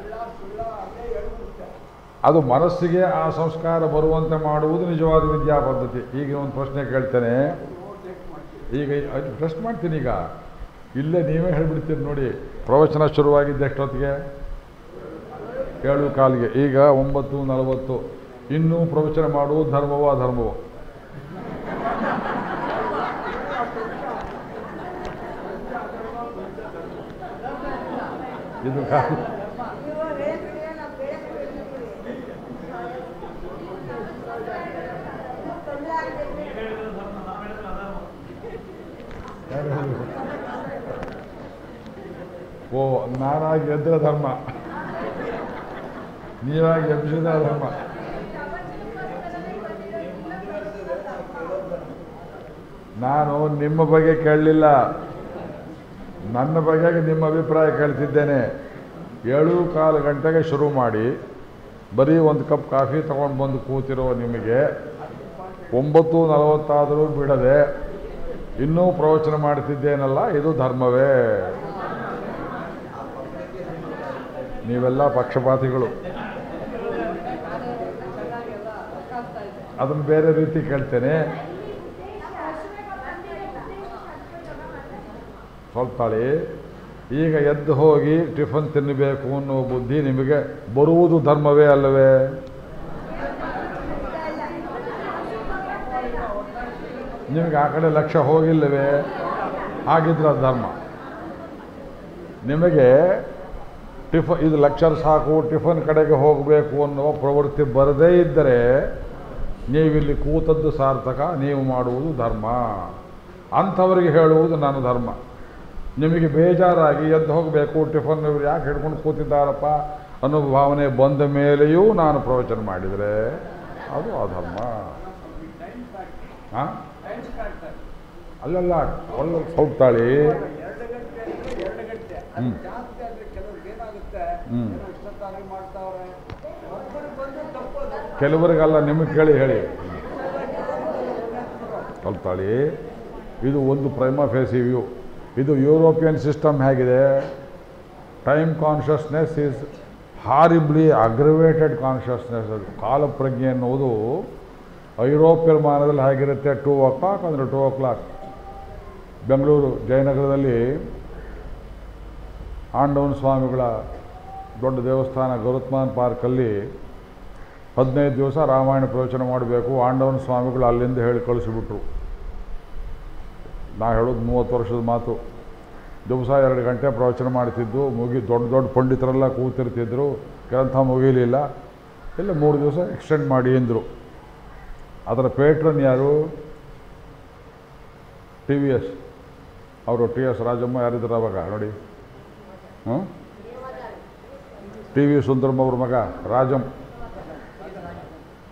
ಅದು ಮನಸ್ಸಿಗೆ ಆ ಸಂಸ್ಕಾರ ಬರುವಂತೆ ಮಾಡುವುದು ನಿಜವಾದ ವಿದ್ಯಾ ಪದ್ಧತಿ. ಈಗ ಒಂದು ಪ್ರಶ್ನೆ ಕೇಳ್ತೇನೆ, ಈಗ ಪ್ರಶ್ನೆ ಮಾಡ್ತೀನಿ. ಈಗ ಇಲ್ಲೇ ನೀವೇ ಹೇಳಿಬಿಡ್ತೀರಿ ನೋಡಿ. ಪ್ರವಚನ ಶುರುವಾಗಿದ್ದ ಎಷ್ಟೊತ್ತಿಗೆ? 7:15. ಈಗ 9:40. ಇನ್ನೂ ಪ್ರವಚನ ಮಾಡುವುದು ಧರ್ಮವೋ ಅಧರ್ಮವೋ? ಇದು ಓ, ನಾನಾಗಿ ಎದ್ರ ಧರ್ಮ, ನೀವಾಗಿ ಎಬ್ಬಿಸಿದ ಧರ್ಮ. ನಾನು ನಿಮ್ಮ ಬಗ್ಗೆ ಕೇಳಲಿಲ್ಲ, ನನ್ನ ಬಗ್ಗೆ ನಿಮ್ಮ ಅಭಿಪ್ರಾಯ ಕೇಳ್ತಿದ್ದೇನೆ. 7:15 ಗಂಟೆಗೆ ಶುರು ಮಾಡಿ ಬರೀ ಒಂದು ಕಪ್ ಕಾಫಿ ತಗೊಂಡು ಬಂದು ಕೂತಿರೋ ನಿಮಗೆ 9:40 ಆದರೂ ಬಿಡದೆ ಇನ್ನೂ ಪ್ರವಚನ ಮಾಡ್ತಿದ್ದೇನಲ್ಲ, ಇದು ಧರ್ಮವೇ? ನೀವೆಲ್ಲ ಪಕ್ಷಪಾತಿಗಳು. ಅದನ್ನು ಬೇರೆ ರೀತಿ ಕೇಳ್ತೇನೆ. ಸ್ವಲ್ಪ ತಾಳಿ. ಈಗ ಎದ್ದು ಹೋಗಿ ಟಿಫನ್ ತಿನ್ನಬೇಕು ಅನ್ನೋ ಬುದ್ಧಿ ನಿಮಗೆ ಬರುವುದು ಧರ್ಮವೇ ಅಲ್ಲವೇ? ನಿಮಗೆ ಆ ಕಡೆ ಲಕ್ಷ್ಯ ಹೋಗಿಲ್ಲವೇ? ಹಾಗಿದ್ರೆ ಅದು ಧರ್ಮ. ನಿಮಗೆ ಇದು ಲೆಕ್ಚರ್ ಸಾಕು, ಟಿಫನ್ ಕಡೆಗೆ ಹೋಗಬೇಕು ಅನ್ನುವ ಪ್ರವೃತ್ತಿ ಬರದೇ ಇದ್ದರೆ ನೀವಿಲ್ಲಿ ಕೂತದ್ದು ಸಾರ್ಥಕ, ನೀವು ಮಾಡುವುದು ಧರ್ಮ. ಅಂಥವರಿಗೆ ಹೇಳುವುದು ನನ್ನ ಧರ್ಮ. ನಿಮಗೆ ಬೇಜಾರಾಗಿ ಎದ್ದು ಹೋಗಬೇಕು, ಟಿಫನ್ ಇವರು ಯಾಕೆ ಹಿಡ್ಕೊಂಡು ಕೂತಿದ್ದಾರಪ್ಪ ಅನ್ನೋ ಭಾವನೆ ಬಂದ ಮೇಲೆಯೂ ನಾನು ಪ್ರವಚನ ಮಾಡಿದರೆ ಅದು ಅಧರ್ಮ. ಹಾಂ, ಅಲ್ಲಲ್ಲ, ಹೋಗ್ತಾಳಿ. ಕೆಲವರಿಗಲ್ಲ, ನಿಮಗೆ ಕೇಳಿ ಹೇಳಿ. ಕಲ್ತಾಳಿ. ಇದು ಒಂದು ಪ್ರೈಮಾ ಫೇಸಿ ವ್ಯೂ. ಇದು ಯುರೋಪಿಯನ್ ಸಿಸ್ಟಮ್ ಹೇಗಿದೆ? Time consciousness is horribly aggravated consciousness. ಅದು ಕಾಲಪ್ರಜ್ಞೆ ಎನ್ನುವುದು ಐರೋಪ್ಯನ್ ಮಾನದಲ್ಲಿ ಹೇಗಿರುತ್ತೆ? 2 o'clock ಅಂದರೆ 2 o'clock. ಬೆಂಗಳೂರು ಜಯನಗರದಲ್ಲಿ ಆಂಡವನ ಸ್ವಾಮಿಗಳ ದೊಡ್ಡ ದೇವಸ್ಥಾನ ಗರುತ್ಮಾನ್ ಪಾರ್ಕಲ್ಲಿ 15 ದಿವಸ ರಾಮಾಯಣ ಪ್ರವಚನ ಮಾಡಬೇಕು. ಆಂಡವನ ಸ್ವಾಮಿಗಳು ಅಲ್ಲಿಂದ ಹೇಳಿ ಕಳಿಸಿಬಿಟ್ರು. ನಾ ಹೇಳೋದು 30 ವರ್ಷದ ಮಾತು. ದಿವಸ 2 ಗಂಟೆ ಪ್ರವಚನ ಮಾಡ್ತಿದ್ದು, ದೊಡ್ಡ ದೊಡ್ಡ ಪಂಡಿತರೆಲ್ಲ ಕೂತಿರ್ತಿದ್ರು. ಗ್ರಂಥ ಮುಗಿಲಿಲ್ಲ, ಇಲ್ಲ 3 ದಿವಸ ಎಕ್ಸ್ಟೆಂಡ್ ಮಾಡಿ ಅಂದರು. ಅದರ ಪೇಟ್ರನ್ ಯಾರು? TVS ಅವರು. TS ರಾಜಮ್ಮ ಯಾರಿದ್ರು ಅವಾಗ ನೋಡಿ. TV ಸುಂದರಂ ಅವ್ರ ಮಗ ರಾಜಂ.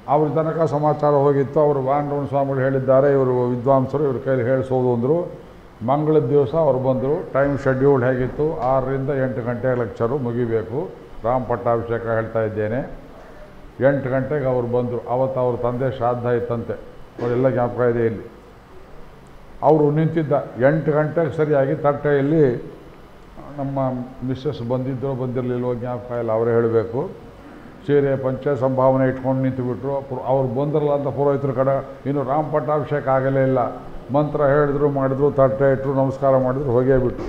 ಅವ್ರ ತನಕ ಸಮಾಚಾರ ಹೋಗಿತ್ತು. ಅವರು ವಾಂಡವನ ಸ್ವಾಮಿಗಳು ಹೇಳಿದ್ದಾರೆ, ಇವರು ವಿದ್ವಾಂಸರು, ಇವ್ರ ಕೈಲಿ ಹೇಳಿಸೋದು ಅಂದರು. ಮಂಗಳದ ದಿವಸ ಅವ್ರು ಬಂದರು. ಟೈಮ್ ಶೆಡ್ಯೂಲ್ ಹೇಗಿತ್ತು, 6ರಿಂದ 8 ಗಂಟೆ ಲೆಕ್ಚರು ಮುಗಿಬೇಕು. ರಾಮ ಪಟ್ಟಾಭಿಷೇಕ ಹೇಳ್ತಾ ಇದ್ದೇನೆ. 8 ಗಂಟೆಗೆ ಅವ್ರು ಬಂದರು. ಅವತ್ತು ಅವ್ರ ತಂದೆ ಶ್ರಾದ್ದ ಇತ್ತಂತೆ, ಅವರೆಲ್ಲ ಜ್ಞಾಪಕ ಇದೆ ಇಲ್ಲಿ. ಅವರು ನಿಂತಿದ್ದ 8 ಗಂಟೆಗೆ ಸರಿಯಾಗಿ ತಟ್ಟೆಯಲ್ಲಿ ನಮ್ಮ ಮಿಸ್ಸಸ್ ಬಂದಿದ್ದರೋ ಬಂದಿರಲಿಲ್ಲವೋ ಜ್ಞಾಪಕ ಇಲ್ಲ, ಅವರೇ ಹೇಳಬೇಕು. ಸೀರೆ ಪಂಚೆ ಸಂಭಾವನೆ ಇಟ್ಕೊಂಡು ನಿಂತುಬಿಟ್ರು. ಅವ್ರು ಬಂದಿರಲ್ಲ ಅಂತ ಪುರೋಹಿತರ ಕಡೆ ಇನ್ನು ರಾಮ ಪಟ್ಟಾಭಿಷೇಕ ಆಗಲೇ ಇಲ್ಲ. ಮಂತ್ರ ಹೇಳಿದ್ರು, ಮಾಡಿದ್ರು, ತಟ್ಟೆ ಇಟ್ಟರು, ನಮಸ್ಕಾರ ಮಾಡಿದ್ರು, ಹೋಗೇ ಬಿಟ್ರು.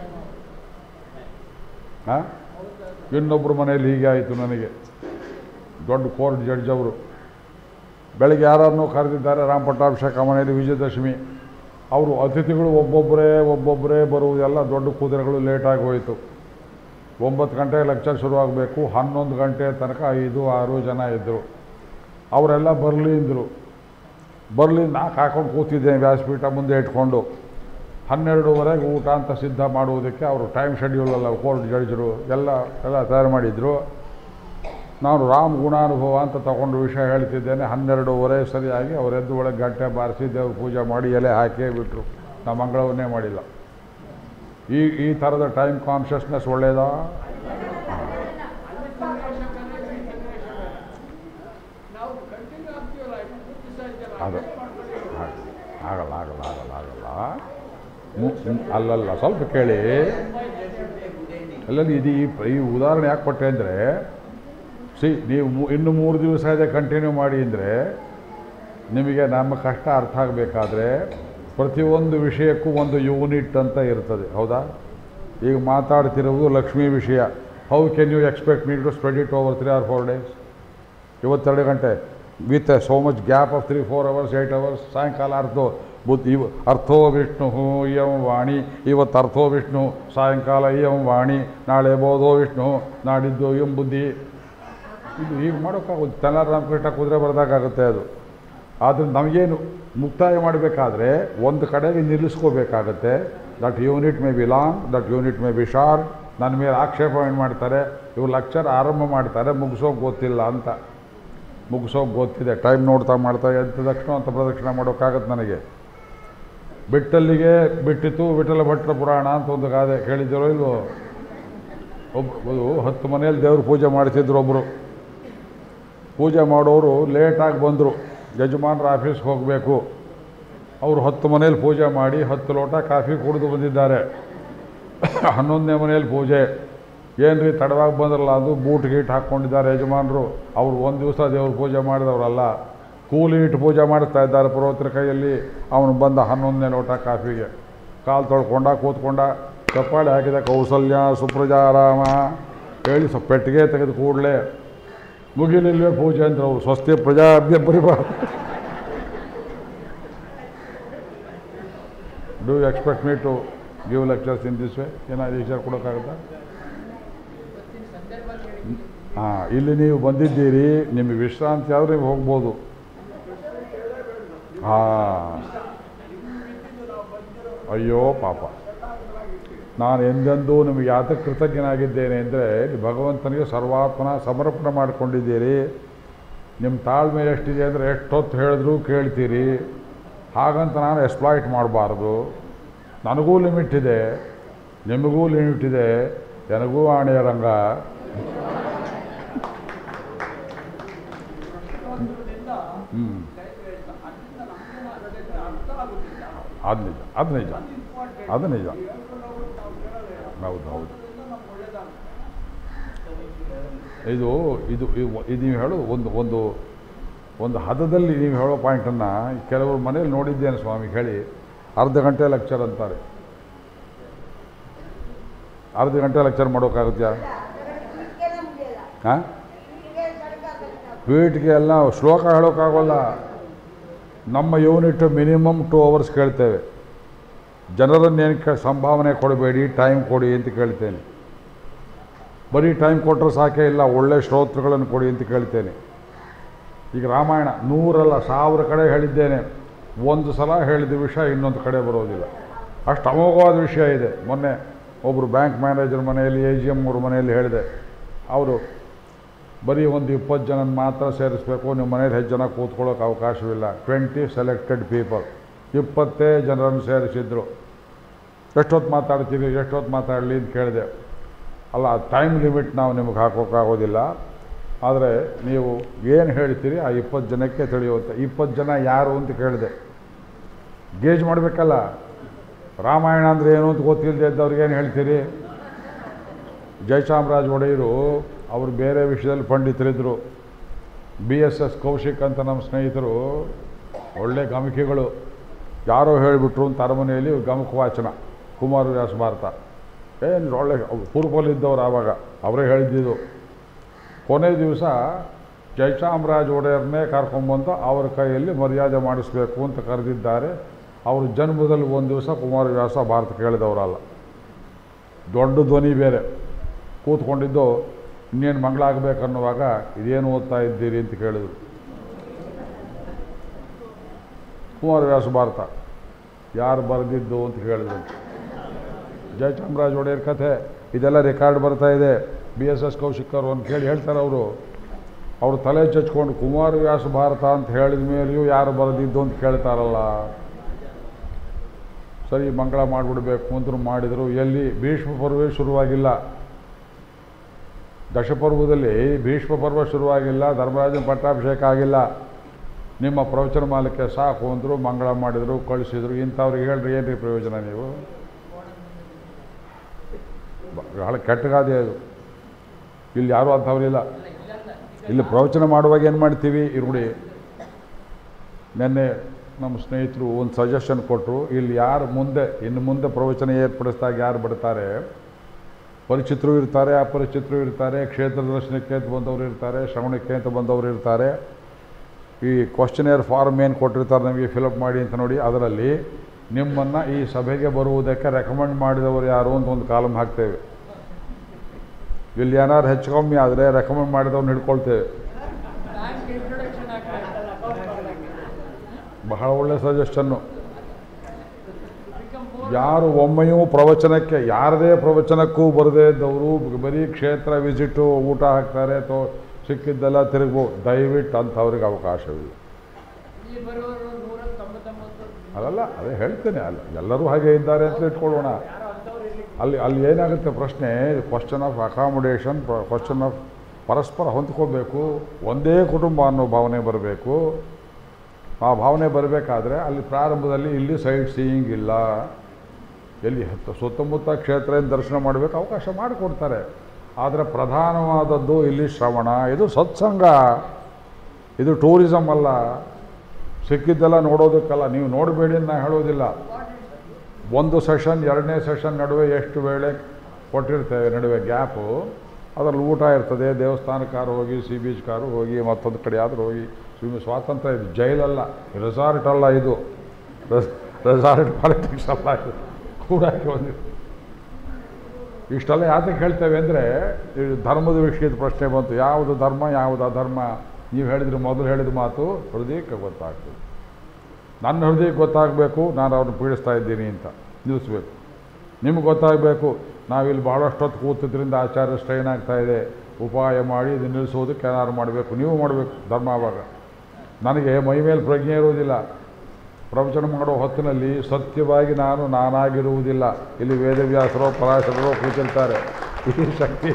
ಹಾಂ, ಇನ್ನೊಬ್ಬರು ಮನೆಯಲ್ಲಿ ಹೀಗೆ ಆಯಿತು. ನನಗೆ ದೊಡ್ಡ ಕೋರ್ಟ್ ಜಡ್ಜ್ ಅವರು ಬೆಳಗ್ಗೆ ಯಾರನ್ನೂ ಕರೆದಿದ್ದಾರೆ ರಾಮ ಪಟ್ಟಾಭಿಷೇಕ ಮನೆಯಲ್ಲಿ, ವಿಜಯದಶಮಿ. ಅವರು ಅತಿಥಿಗಳು ಒಬ್ಬೊಬ್ಬರೇ ಬರುವುದೆಲ್ಲ ದೊಡ್ಡ ಕುದುರೆಗಳು. ಲೇಟಾಗಿ ಹೋಯಿತು. 9 ಗಂಟೆಗೆ ಲೆಕ್ಚರ್ ಶುರುವಾಗಬೇಕು. 11 ಗಂಟೆ ತನಕ 5-6 ಜನ ಇದ್ದರು. ಅವರೆಲ್ಲ ಬರಲಿ ಅಂದರು. ಬರಲಿ, ನಾಲ್ಕು ಹಾಕೊಂಡು ಕೂತಿದ್ದೇನೆ ವ್ಯಾಸಪೀಠ ಮುಂದೆ ಇಟ್ಕೊಂಡು. 12:30ಗೆ ಊಟ ಅಂತ ಸಿದ್ಧ ಮಾಡುವುದಕ್ಕೆ ಅವರು ಟೈಮ್ ಶೆಡ್ಯೂಲಲ್ಲ, ಕೋರ್ಟ್ ಜಡ್ಜರು ಎಲ್ಲ ತಯಾರು ಮಾಡಿದರು. ನಾನು ರಾಮ ಗುಣಾನುಭವ ಅಂತ ತಗೊಂಡು ವಿಷಯ ಹೇಳ್ತಿದ್ದೇನೆ. 12:30 ಸರಿಯಾಗಿ ಅವರೆದ್ದು ಒಳಗೆ ಗಂಟೆ ಬಾರಿಸಿ ದೇವ್ರ ಪೂಜೆ ಮಾಡಿ ಎಲೆ ಹಾಕೇ ಬಿಟ್ಟರು. ನಾವು ಮಂಗಳವನ್ನೇ ಮಾಡಿಲ್ಲ. ಈ ಥರದ ಟೈಮ್ ಕಾನ್ಷಿಯಸ್ನೆಸ್ ಒಳ್ಳೆಯದಾ? ಅದು ಆಗಲ್ಲ ಆಗಲ್ಲ ಆಗಲ್ಲ ಆಗಲ್ಲ ಅಲ್ಲಲ್ಲ, ಸ್ವಲ್ಪ ಕೇಳಿ. ಅಲ್ಲಲ್ಲಿ ಇದು ಈ ಉದಾಹರಣೆ ಯಾಕೆ ಕೊಟ್ಟೆ ಅಂದರೆ, ನೀವು ಇನ್ನು 3 ದಿವಸ ಇದೆ ಕಂಟಿನ್ಯೂ ಮಾಡಿ ಅಂದರೆ ನಿಮಗೆ ನಮ್ಮ ಕಷ್ಟ ಅರ್ಥ ಆಗಬೇಕಾದ್ರೆ ಪ್ರತಿಯೊಂದು ವಿಷಯಕ್ಕೂ ಒಂದು ಯೂನಿಟ್ ಅಂತ ಇರ್ತದೆ. ಹೌದಾ? ಈಗ ಮಾತಾಡ್ತಿರೋದು ಲಕ್ಷ್ಮೀ ವಿಷಯ. How can you expect me to spread it over 3 or 4 days? ಇವತ್ತು 2 ಗಂಟೆ with so much gap of 3-4 hours 8 hours. ಸಾಯಂಕಾಲ ಅರ್ಥೋ ವಿಷ್ಣು ಇಯಂ ವಾಣಿ. ಇವತ್ತು ಅರ್ಥೋ ವಿಷ್ಣು, ಸಾಯಂಕಾಲ ಇಯಂ ವಾಣಿ, ನಾಳೆ ಬೋಧೋ ವಿಷ್ಣು, ನಾಡಿದ್ದು ಇಯಂ ಬುದ್ಧಿ. ಇದು ಈಗ ಮಾಡೋಕ್ಕಾಗುತ್ತೆ. ತೆನಾಲಿ ರಾಮಕೃಷ್ಣ ಕುದುರೆ ಬರೆದಾಗುತ್ತೆ ಅದು. ಆದರೆ ನಮಗೇನು ಮುಕ್ತಾಯ ಮಾಡಬೇಕಾದ್ರೆ ಒಂದು ಕಡೆಗೆ ನಿಲ್ಲಿಸ್ಕೋಬೇಕಾಗತ್ತೆ. That unit may be long, that unit may be short. ನನ್ನ ಮೇಲೆ ಆಕ್ಷೇಪ ಏನು ಮಾಡ್ತಾರೆ, ಇವ್ರು ಲೆಕ್ಚರ್ ಆರಂಭ ಮಾಡ್ತಾರೆ, ಮುಗಿಸೋಕೆ ಗೊತ್ತಿಲ್ಲ ಅಂತ. ಮುಗಿಸೋಕೆ ಗೊತ್ತಿದೆ, ಟೈಮ್ ನೋಡ್ತಾ ಮಾಡ್ತಾ ಎದ್ದ ತಕ್ಷಣ ಅಂತ ಪ್ರದಕ್ಷಿಣೆ ಮಾಡೋಕ್ಕಾಗತ್ತೆ ನನಗೆ. ಬಿಟ್ಟಲ್ಲಿಗೆ ಬಿಟ್ಟಿತು ವಿಠಲ ಭಟ್ರ ಪುರಾಣ ಅಂತ ಒಂದು ಗಾದೆ ಕೇಳಿದ್ದೀರೋ ಇಲ್ವೋ? 10 ಮನೆಯಲ್ಲಿ ದೇವ್ರ ಪೂಜೆ ಮಾಡ್ತಿದ್ರು. ಒಬ್ಬರು ಪೂಜೆ ಮಾಡೋರು ಲೇಟಾಗಿ ಬಂದರು. ಯಜಮಾನ್ರ ಆಫೀಸ್ಗೆ ಹೋಗಬೇಕು. ಅವರು 10 ಮನೇಲಿ ಪೂಜೆ ಮಾಡಿ 10 ಲೋಟ ಕಾಫಿ ಕುಡಿದು ಬಂದಿದ್ದಾರೆ. 11ನೇ ಮನೆಯಲ್ಲಿ ಪೂಜೆ. ಏನು ರೀ ತಡವಾಗಿ ಬಂದ್ರಲ್ಲ, ಅದು ಬೂಟ್ ಗೀಟ್ ಹಾಕ್ಕೊಂಡಿದ್ದಾರೆ ಯಜಮಾನರು. ಅವರು ಒಂದು ದಿವಸ ದೇವ್ರ ಪೂಜೆ ಮಾಡಿದವರಲ್ಲ, ಕೂಲಿ ಇಟ್ಟು ಪೂಜೆ ಮಾಡಿಸ್ತಾ ಇದ್ದಾರೆ ಪುರೋಹಿತರ ಕೈಯಲ್ಲಿ. ಅವನು ಬಂದ 11ನೇ ಲೋಟ ಕಾಫಿಗೆ ಕಾಲು ತೊಳ್ಕೊಂಡ, ಕೂತ್ಕೊಂಡ, ಚಪ್ಪಾಳೆ ಹಾಕಿದ ಕೌಸಲ್ಯ ಸುಪ್ರಜಾರಾಮ ಹೇಳಿ ಪೆಟ್ಟಿಗೆ ತೆಗೆದು ಕೂಡಲೇ ಮುಗಿಲಿಲ್ವೇ ಪೂಜೆ ಅಂದ್ರೆ ಅವರು ಸ್ವಸ್ತಿ ಪ್ರಜಾಭ್ಯ ಬರಿಬಾರ್ದು. Do you expect me to give lectures in this way? ಏನಾದ್ರು ವಿಚಾರ ಕೊಡೋಕ್ಕಾಗುತ್ತಾ? ಹಾಂ, ಇಲ್ಲಿ ನೀವು ಬಂದಿದ್ದೀರಿ, ನಿಮಗೆ ವಿಶ್ರಾಂತಿ ಆದರೆ ನೀವು ಹೋಗ್ಬೋದು. ಹಾಂ, ಅಯ್ಯೋ ಪಾಪ, ನಾನು ಎಂದೆಂದೂ ನಿಮಗೆ ಯಾತಕ್ಕೆ ಕೃತಜ್ಞನಾಗಿದ್ದೇನೆ ಅಂದರೆ ಭಗವಂತನಿಗೆ ಸರ್ವಾತ್ಮನ ಸಮರ್ಪಣೆ ಮಾಡಿಕೊಂಡಿದ್ದೀರಿ. ನಿಮ್ಮ ತಾಳ್ಮೆ ಎಷ್ಟಿದೆ ಅಂದರೆ ಎಷ್ಟೊತ್ತು ಹೇಳಿದ್ರೂ ಕೇಳ್ತೀರಿ. ಹಾಗಂತ ನಾನು ಎಕ್ಸ್ಪ್ಲಾಯ್ಟ್ ಮಾಡಬಾರ್ದು. ನನಗೂ ಲಿಮಿಟ್ ಇದೆ, ನಿಮಗೂ ಲಿಮಿಟ್ ಇದೆ. ನನಗೂ ಆಣೆಯ ರಂಗ. ಅದು ನಿಜ, ಅದು ನಿಜ, ಅದು ನಿಜ. ಹೌದು ಹೌದು. ಇದು ಇದು ಇದು ನೀವು ಹೇಳೋದು ಒಂದು ಹದದಲ್ಲಿ ನೀವು ಹೇಳೋ ಪಾಯಿಂಟನ್ನು ಕೆಲವರು ಮನೇಲಿ ನೋಡಿದ್ದೇನೆ ಸ್ವಾಮಿ ಹೇಳಿ. ಅರ್ಧ ಗಂಟೆ ಲೆಕ್ಚರ್ ಅಂತಾರೆ. ಅರ್ಧ ಗಂಟೆ ಲೆಕ್ಚರ್ ಮಾಡೋಕ್ಕಾಗುತ್ತಾ? ಹಾಂ, ಟ್ವೀಟ್ಗೆ ಎಲ್ಲ ಶ್ಲೋಕ ಹೇಳೋಕ್ಕಾಗೋಲ್ಲ. ನಮ್ಮ ಯೂನಿಟ್ ಮಿನಿಮಮ್ 2 hours ಕೇಳ್ತೇವೆ. ಜನರನ್ನೇನು ಸಂಭಾವನೆ ಕೊಡಬೇಡಿ, ಟೈಮ್ ಕೊಡಿ ಅಂತ ಕೇಳ್ತೇನೆ. ಬರೀ ಟೈಮ್ ಕೊಟ್ಟರೆ ಸಾಕೇ ಇಲ್ಲ, ಒಳ್ಳೆ ಶ್ರೋತೃಗಳನ್ನು ಕೊಡಿ ಅಂತ ಕೇಳ್ತೇನೆ. ಈಗ ರಾಮಾಯಣ 100 ಅಲ್ಲ 1000 ಕಡೆ ಹೇಳಿದ್ದೇನೆ. ಒಂದು ಸಲ ಹೇಳಿದ ವಿಷಯ ಇನ್ನೊಂದು ಕಡೆ ಬರೋದಿಲ್ಲ. ಅಷ್ಟು ಅಮೋಘವಾದ ವಿಷಯ ಇದೆ. ಮೊನ್ನೆ ಒಬ್ಬರು ಬ್ಯಾಂಕ್ ಮ್ಯಾನೇಜರ್ ಮನೆಯಲ್ಲಿ AGM ಅವ್ರ ಮನೆಯಲ್ಲಿ ಹೇಳಿದೆ. ಅವರು ಬರೀ ಒಂದು 20 ಜನ ಮಾತ್ರ ಸೇರಿಸ್ಬೇಕು, ನಿಮ್ಮ ಮನೇಲಿ ಹೆಚ್ಚು ಜನ ಕೂತ್ಕೊಳ್ಳೋಕೆ ಅವಕಾಶವಿಲ್ಲ. 20 ಸೆಲೆಕ್ಟೆಡ್ ಪೀಪಲ್, 20 ಜನರನ್ನು ಸೇರಿಸಿದ್ರು. ಎಷ್ಟೊತ್ತು ಮಾತಾಡ್ತೀವಿ, ಎಷ್ಟೊತ್ತು ಮಾತಾಡಲಿ ಅಂತ ಕೇಳಿದೆ. ಅಲ್ಲ, ಟೈಮ್ ಲಿಮಿಟ್ ನಾವು ನಿಮಗೆ ಹಾಕೋಕ್ಕಾಗೋದಿಲ್ಲ, ಆದರೆ ನೀವು ಏನು ಹೇಳ್ತೀರಿ ಆ 20 ಜನಕ್ಕೆ ತಿಳಿಯುತ್ತೆ. 20 ಜನ ಯಾರು ಅಂತ ಕೇಳಿದೆ. ಗೇಜ್ ಮಾಡಬೇಕಲ್ಲ. ರಾಮಾಯಣ ಅಂದರೆ ಏನು ಅಂತ ಗೊತ್ತಿಲ್ಲದೆ ಇದ್ದವ್ರಿಗೆ ಏನು ಹೇಳ್ತೀರಿ? ಜಯಚಾಮರಾಜ ಒಡೆಯರು ಅವರು ಬೇರೆ ವಿಷಯದಲ್ಲಿ ಪಂಡಿತರಿದ್ದರು. BSS ಕೌಶಿಕ್ ಅಂತ ನಮ್ಮ ಸ್ನೇಹಿತರು, ಒಳ್ಳೆ ಗಮಕಿಗಳು. ಯಾರೋ ಹೇಳಿಬಿಟ್ರು ಅಂತ ಅರಮನೆಯಲ್ಲಿ ಗಮಕ ವಾಚನ ಕುಮಾರವ್ಯಾಸ ಭಾರತ. ಏನು ಒಳ್ಳೆ ಪೂರ್ವದಲ್ಲಿದ್ದವ್ರು ಆವಾಗ, ಅವರೇ ಹೇಳಿದ್ದು. ಕೊನೆ ದಿವಸ ಜಯಚಾಮರಾಜ ಒಡೆಯರನ್ನೇ ಕರ್ಕೊಂಬಂದು ಅವರ ಕೈಯಲ್ಲಿ ಮರ್ಯಾದೆ ಮಾಡಿಸಬೇಕು ಅಂತ ಕರೆದಿದ್ದಾರೆ. ಅವರು ಜನ್ಮದಲ್ಲಿ ಒಂದು ದಿವಸ ಕುಮಾರವ್ಯಾಸ ಭಾರತ ಕೇಳಿದವರಲ್ಲ. ದೊಡ್ಡ ಧ್ವನಿ ಬೇರೆ. ಕೂತ್ಕೊಂಡಿದ್ದು ಇನ್ನೇನು ಮಂಗಳಾಗಬೇಕನ್ನುವಾಗ ಇದೇನು ಓದ್ತಾ ಇದ್ದೀರಿ ಅಂತ ಕೇಳಿದರು. ಕುಮಾರವ್ಯಾಸ ಭಾರತ ಯಾರು ಬರೆದಿದ್ದು ಅಂತ ಕೇಳಿದ್ರು. ಜಯಚಾಮರಾಜ ಒಡೆಯರ್ ಕಥೆ ಇದೆಲ್ಲ ರೆಕಾರ್ಡ್ ಬರ್ತಾ ಇದೆ. BSS ಕೌಶಿಕರು ಅಂತ ಕೇಳಿ ಹೇಳ್ತಾರೆ ಅವರು ತಲೆ ಚಚ್ಕೊಂಡು ಕುಮಾರವ್ಯಾಸ ಭಾರತ ಅಂತ ಹೇಳಿದ ಮೇಲೆಯೂ ಯಾರು ಬರೆದಿದ್ದು ಅಂತ ಕೇಳ್ತಾರಲ್ಲ. ಸರಿ, ಮಂಗಳ ಮಾಡಿಬಿಡ್ಬೇಕು ಅಂತೂ ಮಾಡಿದರು. ಎಲ್ಲಿ ಭೀಷ್ಮ ಪರ್ವೇ ಶುರುವಾಗಿಲ್ಲ. ದಶಪರ್ವದಲ್ಲಿ ಭೀಷ್ಮ ಪರ್ವ ಶುರುವಾಗಿಲ್ಲ, ಧರ್ಮರಾಜನ ಪಟ್ಟಾಭಿಷೇಕ ಆಗಿಲ್ಲ. ನಿಮ್ಮ ಪ್ರವಚನ ಮಾಲಕ್ಕೆ ಸಾಕು ಅಂದರು, ಮಂಗಳ ಮಾಡಿದರು, ಕಳಿಸಿದರು. ಇಂಥವ್ರಿಗೆ ಹೇಳ್ರಿ ಏನ್ರಿ ಪ್ರಯೋಜನ? ನೀವು ಬಹಳ ಕೆಟ್ಟಗಾದೆ ಅದು. ಇಲ್ಲಿ ಯಾರೂ ಅಂಥವ್ರಿಲ್ಲ. ಇಲ್ಲಿ ಪ್ರವಚನ ಮಾಡುವಾಗ ಏನು ಮಾಡ್ತೀವಿ ನೋಡಿ, ನೆನ್ನೆ ನಮ್ಮ ಸ್ನೇಹಿತರು ಒಂದು ಸಜೆಷನ್ ಕೊಟ್ಟರು. ಇಲ್ಲಿ ಯಾರು ಇನ್ನು ಮುಂದೆ ಪ್ರವಚನ ಏರ್ಪಡಿಸಿದಾಗ ಯಾರು ಬಿಡ್ತಾರೆ, ಪರಿಚಿತರು ಇರ್ತಾರೆ, ಅಪರಿಚಿತರು ಇರ್ತಾರೆ, ಕ್ಷೇತ್ರ ದರ್ಶನಕ್ಕೆ ಅಂತ ಬಂದವರು ಇರ್ತಾರೆ, ಶ್ರವಣಕ್ಕೆ ಅಂತ ಬಂದವರು ಇರ್ತಾರೆ. ಈ ಕ್ವಶನೇರ್ ಫಾರ್ಮ್ ಏನು ಕೊಟ್ಟಿರ್ತಾರೆ ನಮಗೆ ಫಿಲಪ್ ಮಾಡಿ ಅಂತ ನೋಡಿ, ಅದರಲ್ಲಿ ನಿಮ್ಮನ್ನು ಈ ಸಭೆಗೆ ಬರುವುದಕ್ಕೆ ರೆಕಮೆಂಡ್ ಮಾಡಿದವರು ಯಾರು ಅಂತ ಒಂದು ಕಾಲಮ್ ಹಾಕ್ತೇವೆ. ಇಲ್ಲಿ ಏನಾದ್ರು ಹೆಚ್ಚು ಕಮ್ಮಿ ಆದರೆ ರೆಕಮೆಂಡ್ ಮಾಡಿದವ್ರನ್ನ ಹಿಡ್ಕೊಳ್ತೇವೆ. ಬಹಳ ಒಳ್ಳೆ ಸಜೆಷನ್ನು. ಯಾರು ಒಮ್ಮೆಯೂ ಪ್ರವಚನಕ್ಕೆ, ಯಾರದೇ ಪ್ರವಚನಕ್ಕೂ ಬರದೇ ಇದ್ದವರು ಬರೀ ಕ್ಷೇತ್ರ ವಿಸಿಟು, ಊಟ ಹಾಕ್ತಾರೆ, ಸಿಕ್ಕಿದ್ದೆಲ್ಲ ತಿರುಗ್ಬೋದು. ದಯವಿಟ್ಟು ಅಂಥವ್ರಿಗೆ ಅವಕಾಶವಿಲ್ಲ. ಅಲ್ಲಲ್ಲ, ಅದೇ ಹೇಳ್ತೇನೆ, ಅಲ್ಲ ಎಲ್ಲರೂ ಹಾಗೆ ಇದ್ದಾರೆ ಅಂತ ಇಟ್ಕೊಳ್ಳೋಣ. ಅಲ್ಲಿ ಏನಾಗುತ್ತೆ ಪ್ರಶ್ನೆ, question of accommodation, question of ಪರಸ್ಪರ ಹೊಂದ್ಕೋಬೇಕು. ಒಂದೇ ಕುಟುಂಬ ಅನ್ನೋ ಭಾವನೆ ಬರಬೇಕು. ಆ ಭಾವನೆ ಬರಬೇಕಾದ್ರೆ ಅಲ್ಲಿ ಪ್ರಾರಂಭದಲ್ಲಿ ಇಲ್ಲಿ ಸೈಟ್ ಸೀಯಿಂಗ್ ಇಲ್ಲ. ಎಲ್ಲಿ ಸುತ್ತಮುತ್ತ ಕ್ಷೇತ್ರ ದರ್ಶನ ಮಾಡಬೇಕು, ಅವಕಾಶ ಮಾಡಿಕೊಡ್ತಾರೆ. ಆದರೆ ಪ್ರಧಾನವಾದದ್ದು ಇಲ್ಲಿ ಶ್ರವಣ. ಇದು ಸತ್ಸಂಗ, ಇದು ಟೂರಿಸಮ್ ಅಲ್ಲ. ಸಿಕ್ಕಿದ್ದೆಲ್ಲ ನೋಡೋದಕ್ಕಲ್ಲ. ನೀವು ನೋಡಬೇಡಿ ಅಂತ ನಾನು ಹೇಳೋದಿಲ್ಲ. ಒಂದು ಸೆಷನ್ ಎರಡನೇ ಸೆಷನ್ ನಡುವೆ ಎಷ್ಟು ವೇಳೆ ಕೊಟ್ಟಿರ್ತೇವೆ, ನಡುವೆ ಗ್ಯಾಪು. ಅದರಲ್ಲಿ ಊಟ ಇರ್ತದೆ, ದೇವಸ್ಥಾನಕ್ಕಾರು ಹೋಗಿ, ಸಿ ಬೀಚ್ಕಾರು ಹೋಗಿ, ಮತ್ತೊಂದು ಕಡೆ ಆದರೂ ಹೋಗಿ. ಸ್ವಾತಂತ್ರ್ಯ ಇದು, ಜೈಲಲ್ಲ, ರೆಸಾರ್ಟ್ ಅಲ್ಲ ಇದು. ರೆಸಾರ್ಟ್ ಪಾಲಿಟಿಕ್ಸ್ ಅಲ್ಲ ಇದು. ಕೂಡಕ್ಕೆ ಒಂದು ಇಷ್ಟೆಲ್ಲ ಯಾತಕ್ಕೆ ಹೇಳ್ತೇವೆ ಅಂದರೆ, ಧರ್ಮದ ವಿಷಯದ ಪ್ರಶ್ನೆ ಬಂತು. ಯಾವುದು ಧರ್ಮ, ಯಾವುದು ಅಧರ್ಮ? ನೀವು ಹೇಳಿದ್ರೆ ಮೊದಲು ಹೇಳಿದ ಮಾತು ಹೃದಯಕ್ಕೆ ಗೊತ್ತಾಗ್ತದೆ. ನನ್ನ ಹೃದಯಕ್ಕೆ ಗೊತ್ತಾಗಬೇಕು ನಾನು ಅವ್ರನ್ನ ಪೀಡಿಸ್ತಾ ಇದ್ದೀನಿ ಅಂತ ನಿಲ್ಲಿಸ್ಬೇಕು. ನಿಮ್ಗೆ ಗೊತ್ತಾಗಬೇಕು ನಾವಿಲ್ಲಿ ಭಾಳಷ್ಟೊತ್ತು ಕೂತಿದ್ರಿಂದ ಆಚಾರ್ಯ ಸ್ಟ್ರೈನ್ ಆಗ್ತಾಯಿದೆ, ಉಪಾಯ ಮಾಡಿ ಇದು ನಿಲ್ಲಿಸೋದಕ್ಕೆ ಏನಾದ್ರು ಮಾಡಬೇಕು. ನೀವು ಮಾಡಬೇಕು ಧರ್ಮ. ಆವಾಗ ನನಗೆ ಮೈ ಮೇಲೆ ಪ್ರಜ್ಞೆ ಇರುವುದಿಲ್ಲ. ಪ್ರವಚನ ಮಾಡೋ ಹೊತ್ತಿನಲ್ಲಿ ಸತ್ಯವಾಗಿ ನಾನಾಗಿರುವುದಿಲ್ಲ. ಇಲ್ಲಿ ವೇದವ್ಯಾಸರೋ ಪರಾಶರರೋ ಕೂತಿರ್ತಾರೆ. ಈ ಶಕ್ತಿ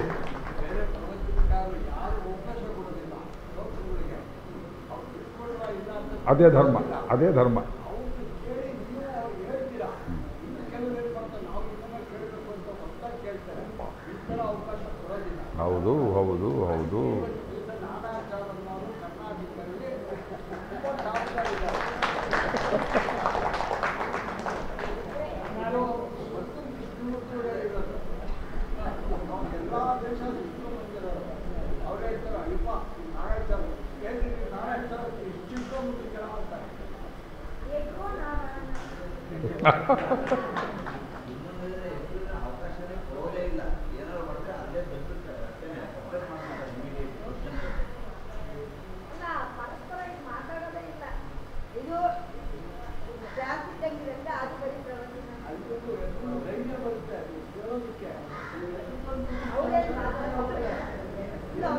ಅದೇ ಧರ್ಮ, ಅದೇ ಧರ್ಮ. ಹೌದು ಹೌದು ಹೌದು.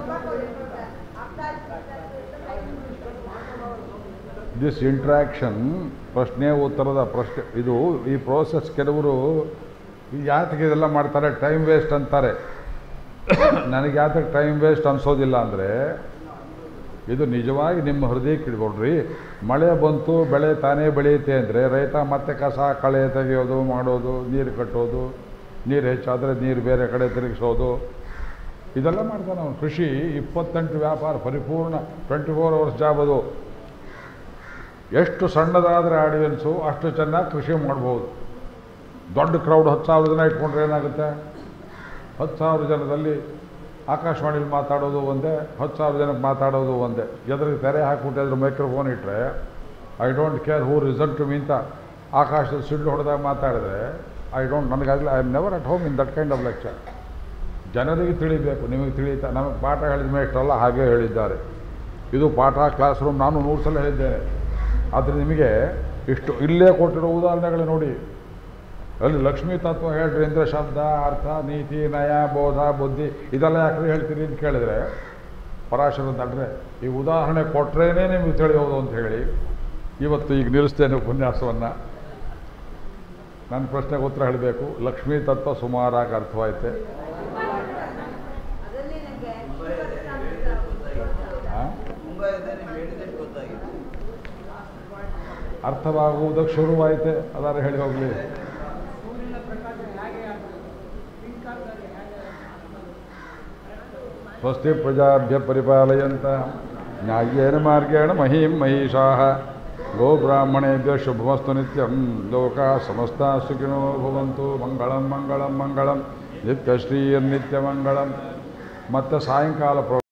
ದಿಸ್ ಇಂಟ್ರ್ಯಾಕ್ಷನ್ ಪ್ರಶ್ನೆ ಉತ್ತರದ ಪ್ರಶ್ನೆ ಇದು ಈ ಪ್ರೋಸೆಸ್ ಕೆಲವರು ಯಾತಕ್ಕೆ ಇದೆಲ್ಲ ಮಾಡ್ತಾರೆ ಟೈಮ್ ವೇಸ್ಟ್ ಅಂತಾರೆ. ನನಗೆ ಯಾತಕ್ಕೆ ಟೈಮ್ ವೇಸ್ಟ್ ಅನಿಸೋದಿಲ್ಲ ಅಂದರೆ ಇದು ನಿಜವಾಗಿ ನಿಮ್ಮ ಹೃದಯಕ್ಕೆ ಇಟ್ಕೊಡ್ರಿ. ಮಳೆ ಬಂತು, ಬೆಳೆ ತಾನೇ ಬೆಳೆಯುತ್ತೆ ಅಂದರೆ ರೈತ ಮತ್ತೆ ಕಸ ಕಳೆ ತೆಗೆಯೋದು ಮಾಡೋದು, ನೀರು ಕಟ್ಟೋದು, ನೀರು ಹೆಚ್ಚಾದರೆ ನೀರು ಬೇರೆ ಕಡೆ ತಿರುಗಿಸೋದು, ಇದೆಲ್ಲ ಮಾಡ್ತಾನೆ ಅವನು. ಕೃಷಿ 28 ವ್ಯಾಪಾರ ಪರಿಪೂರ್ಣ 24 ಅವರ್ಸ್ ಜಾಬ್ ಅದು. ಎಷ್ಟು ಸಣ್ಣದಾದರೆ ಆಡಿಯನ್ಸು ಅಷ್ಟು ಚೆನ್ನಾಗಿ ಕೃಷಿ ಮಾಡ್ಬೋದು. ದೊಡ್ಡ ಕ್ರೌಡ್ 10,000 ಜನ ಇಟ್ಕೊಂಡ್ರೆ ಏನಾಗುತ್ತೆ? 10,000 ಜನದಲ್ಲಿ ಆಕಾಶವಾಣಿಲಿ ಮಾತಾಡೋದು ಒಂದೇ, 10,000 ಜನಕ್ಕೆ ಮಾತಾಡೋದು ಒಂದೇ. ಎದುರಿಗೆ ತೆರೆ ಹಾಕ್ಬಿಟ್ಟಿದ್ರೆ ಮೈಕ್ರೋಫೋನ್ ಇಟ್ಟರೆ I don't care who result to me ಅಂತ ಆಕಾಶದಲ್ಲಿ ಸಿಡ್ಲು ಹೊಡೆದಾಗ ಮಾತಾಡಿದ್ರೆ ನನಗಾಗಲಿ I am never at home in that kind of lecture. ಜನರಿಗೆ ತಿಳಿಬೇಕು, ನಿಮಗೆ ತಿಳಿಯುತ್ತಾ? ನಮಗೆ ಪಾಠ ಹೇಳಿದ ಮೇಷ್ಟಲ್ಲ ಹಾಗೇ ಹೇಳಿದ್ದಾರೆ. ಇದು ಪಾಠ ಕ್ಲಾಸ್ ರೂಮ್ ನಾನು 100 ಸಲ ಹೇಳಿದ್ದೇನೆ. ಆದರೆ ನಿಮಗೆ ಇಷ್ಟು ಇಲ್ಲೇ ಕೊಟ್ಟಿರೋ ಉದಾಹರಣೆಗಳು ನೋಡಿ. ಅಲ್ಲಿ ಲಕ್ಷ್ಮೀ ತತ್ವ ಹೇಳ್ರಿ ಅಂದರೆ ಶಬ್ದ, ಅರ್ಥ, ನೀತಿ, ನಯ, ಬೋಧ, ಬುದ್ಧಿ ಇದೆಲ್ಲ ಯಾಕ್ರಿ ಹೇಳ್ತೀರಿ ಅಂತ ಕೇಳಿದರೆ ಪರಾಶರಂತಂದರೆ ಈ ಉದಾಹರಣೆ ಕೊಟ್ಟರೇ ನಿಮಗೆ ತಿಳಿಯೋದು ಅಂತ ಹೇಳಿ ಇವತ್ತು ಈಗ ನಿಲ್ಲಿಸ್ತೇನೆ ಉಪನ್ಯಾಸವನ್ನು. ನನ್ನ ಪ್ರಶ್ನೆಗೆ ಉತ್ತರ ಹೇಳಬೇಕು. ಲಕ್ಷ್ಮೀ ತತ್ವ ಸುಮಾರಾಗಿ ಅರ್ಥವಾಯ್ತೆ. ಅರ್ಥವಾಗುವುದಕ್ಕೆ ಶುರುವಾಯಿತೆ, ಅದಾರು ಹೇಳಿ ಹೋಗಲಿ. ಸೂರ್ಯನ ಪ್ರಕಾಶ ಹೇಗೆ ಪಿಂಕಾಗ್ತದೆ, ಹೇಗೆ ಸ್ವಸ್ತಿ ಪ್ರಜಾಭ್ಯ ಪರಿಪಾಲಯಂತ ನ್ಯಾಯೇನ ಮಾರ್ಗೇಣ ಮಹೀಂ ಮಹಿಷಾಃ ಗೋಬ್ರಾಹ್ಮಣೇಭ್ಯ ಶುಭಮಸ್ತು ನಿತ್ಯಂ. ಲೋಕಾ ಸಮಸ್ತಾ ಸುಖಿನೋ ಭವಂತು. ಮಂಗಳಂ ಮಂಗಳಂ ಮಂಗಳಂ ನಿತ್ಯಶ್ರೀಯನ್ನಿತ್ಯಮಂಗಳಂ. ಮತ್ತು ಸಾಯಂಕಾಲ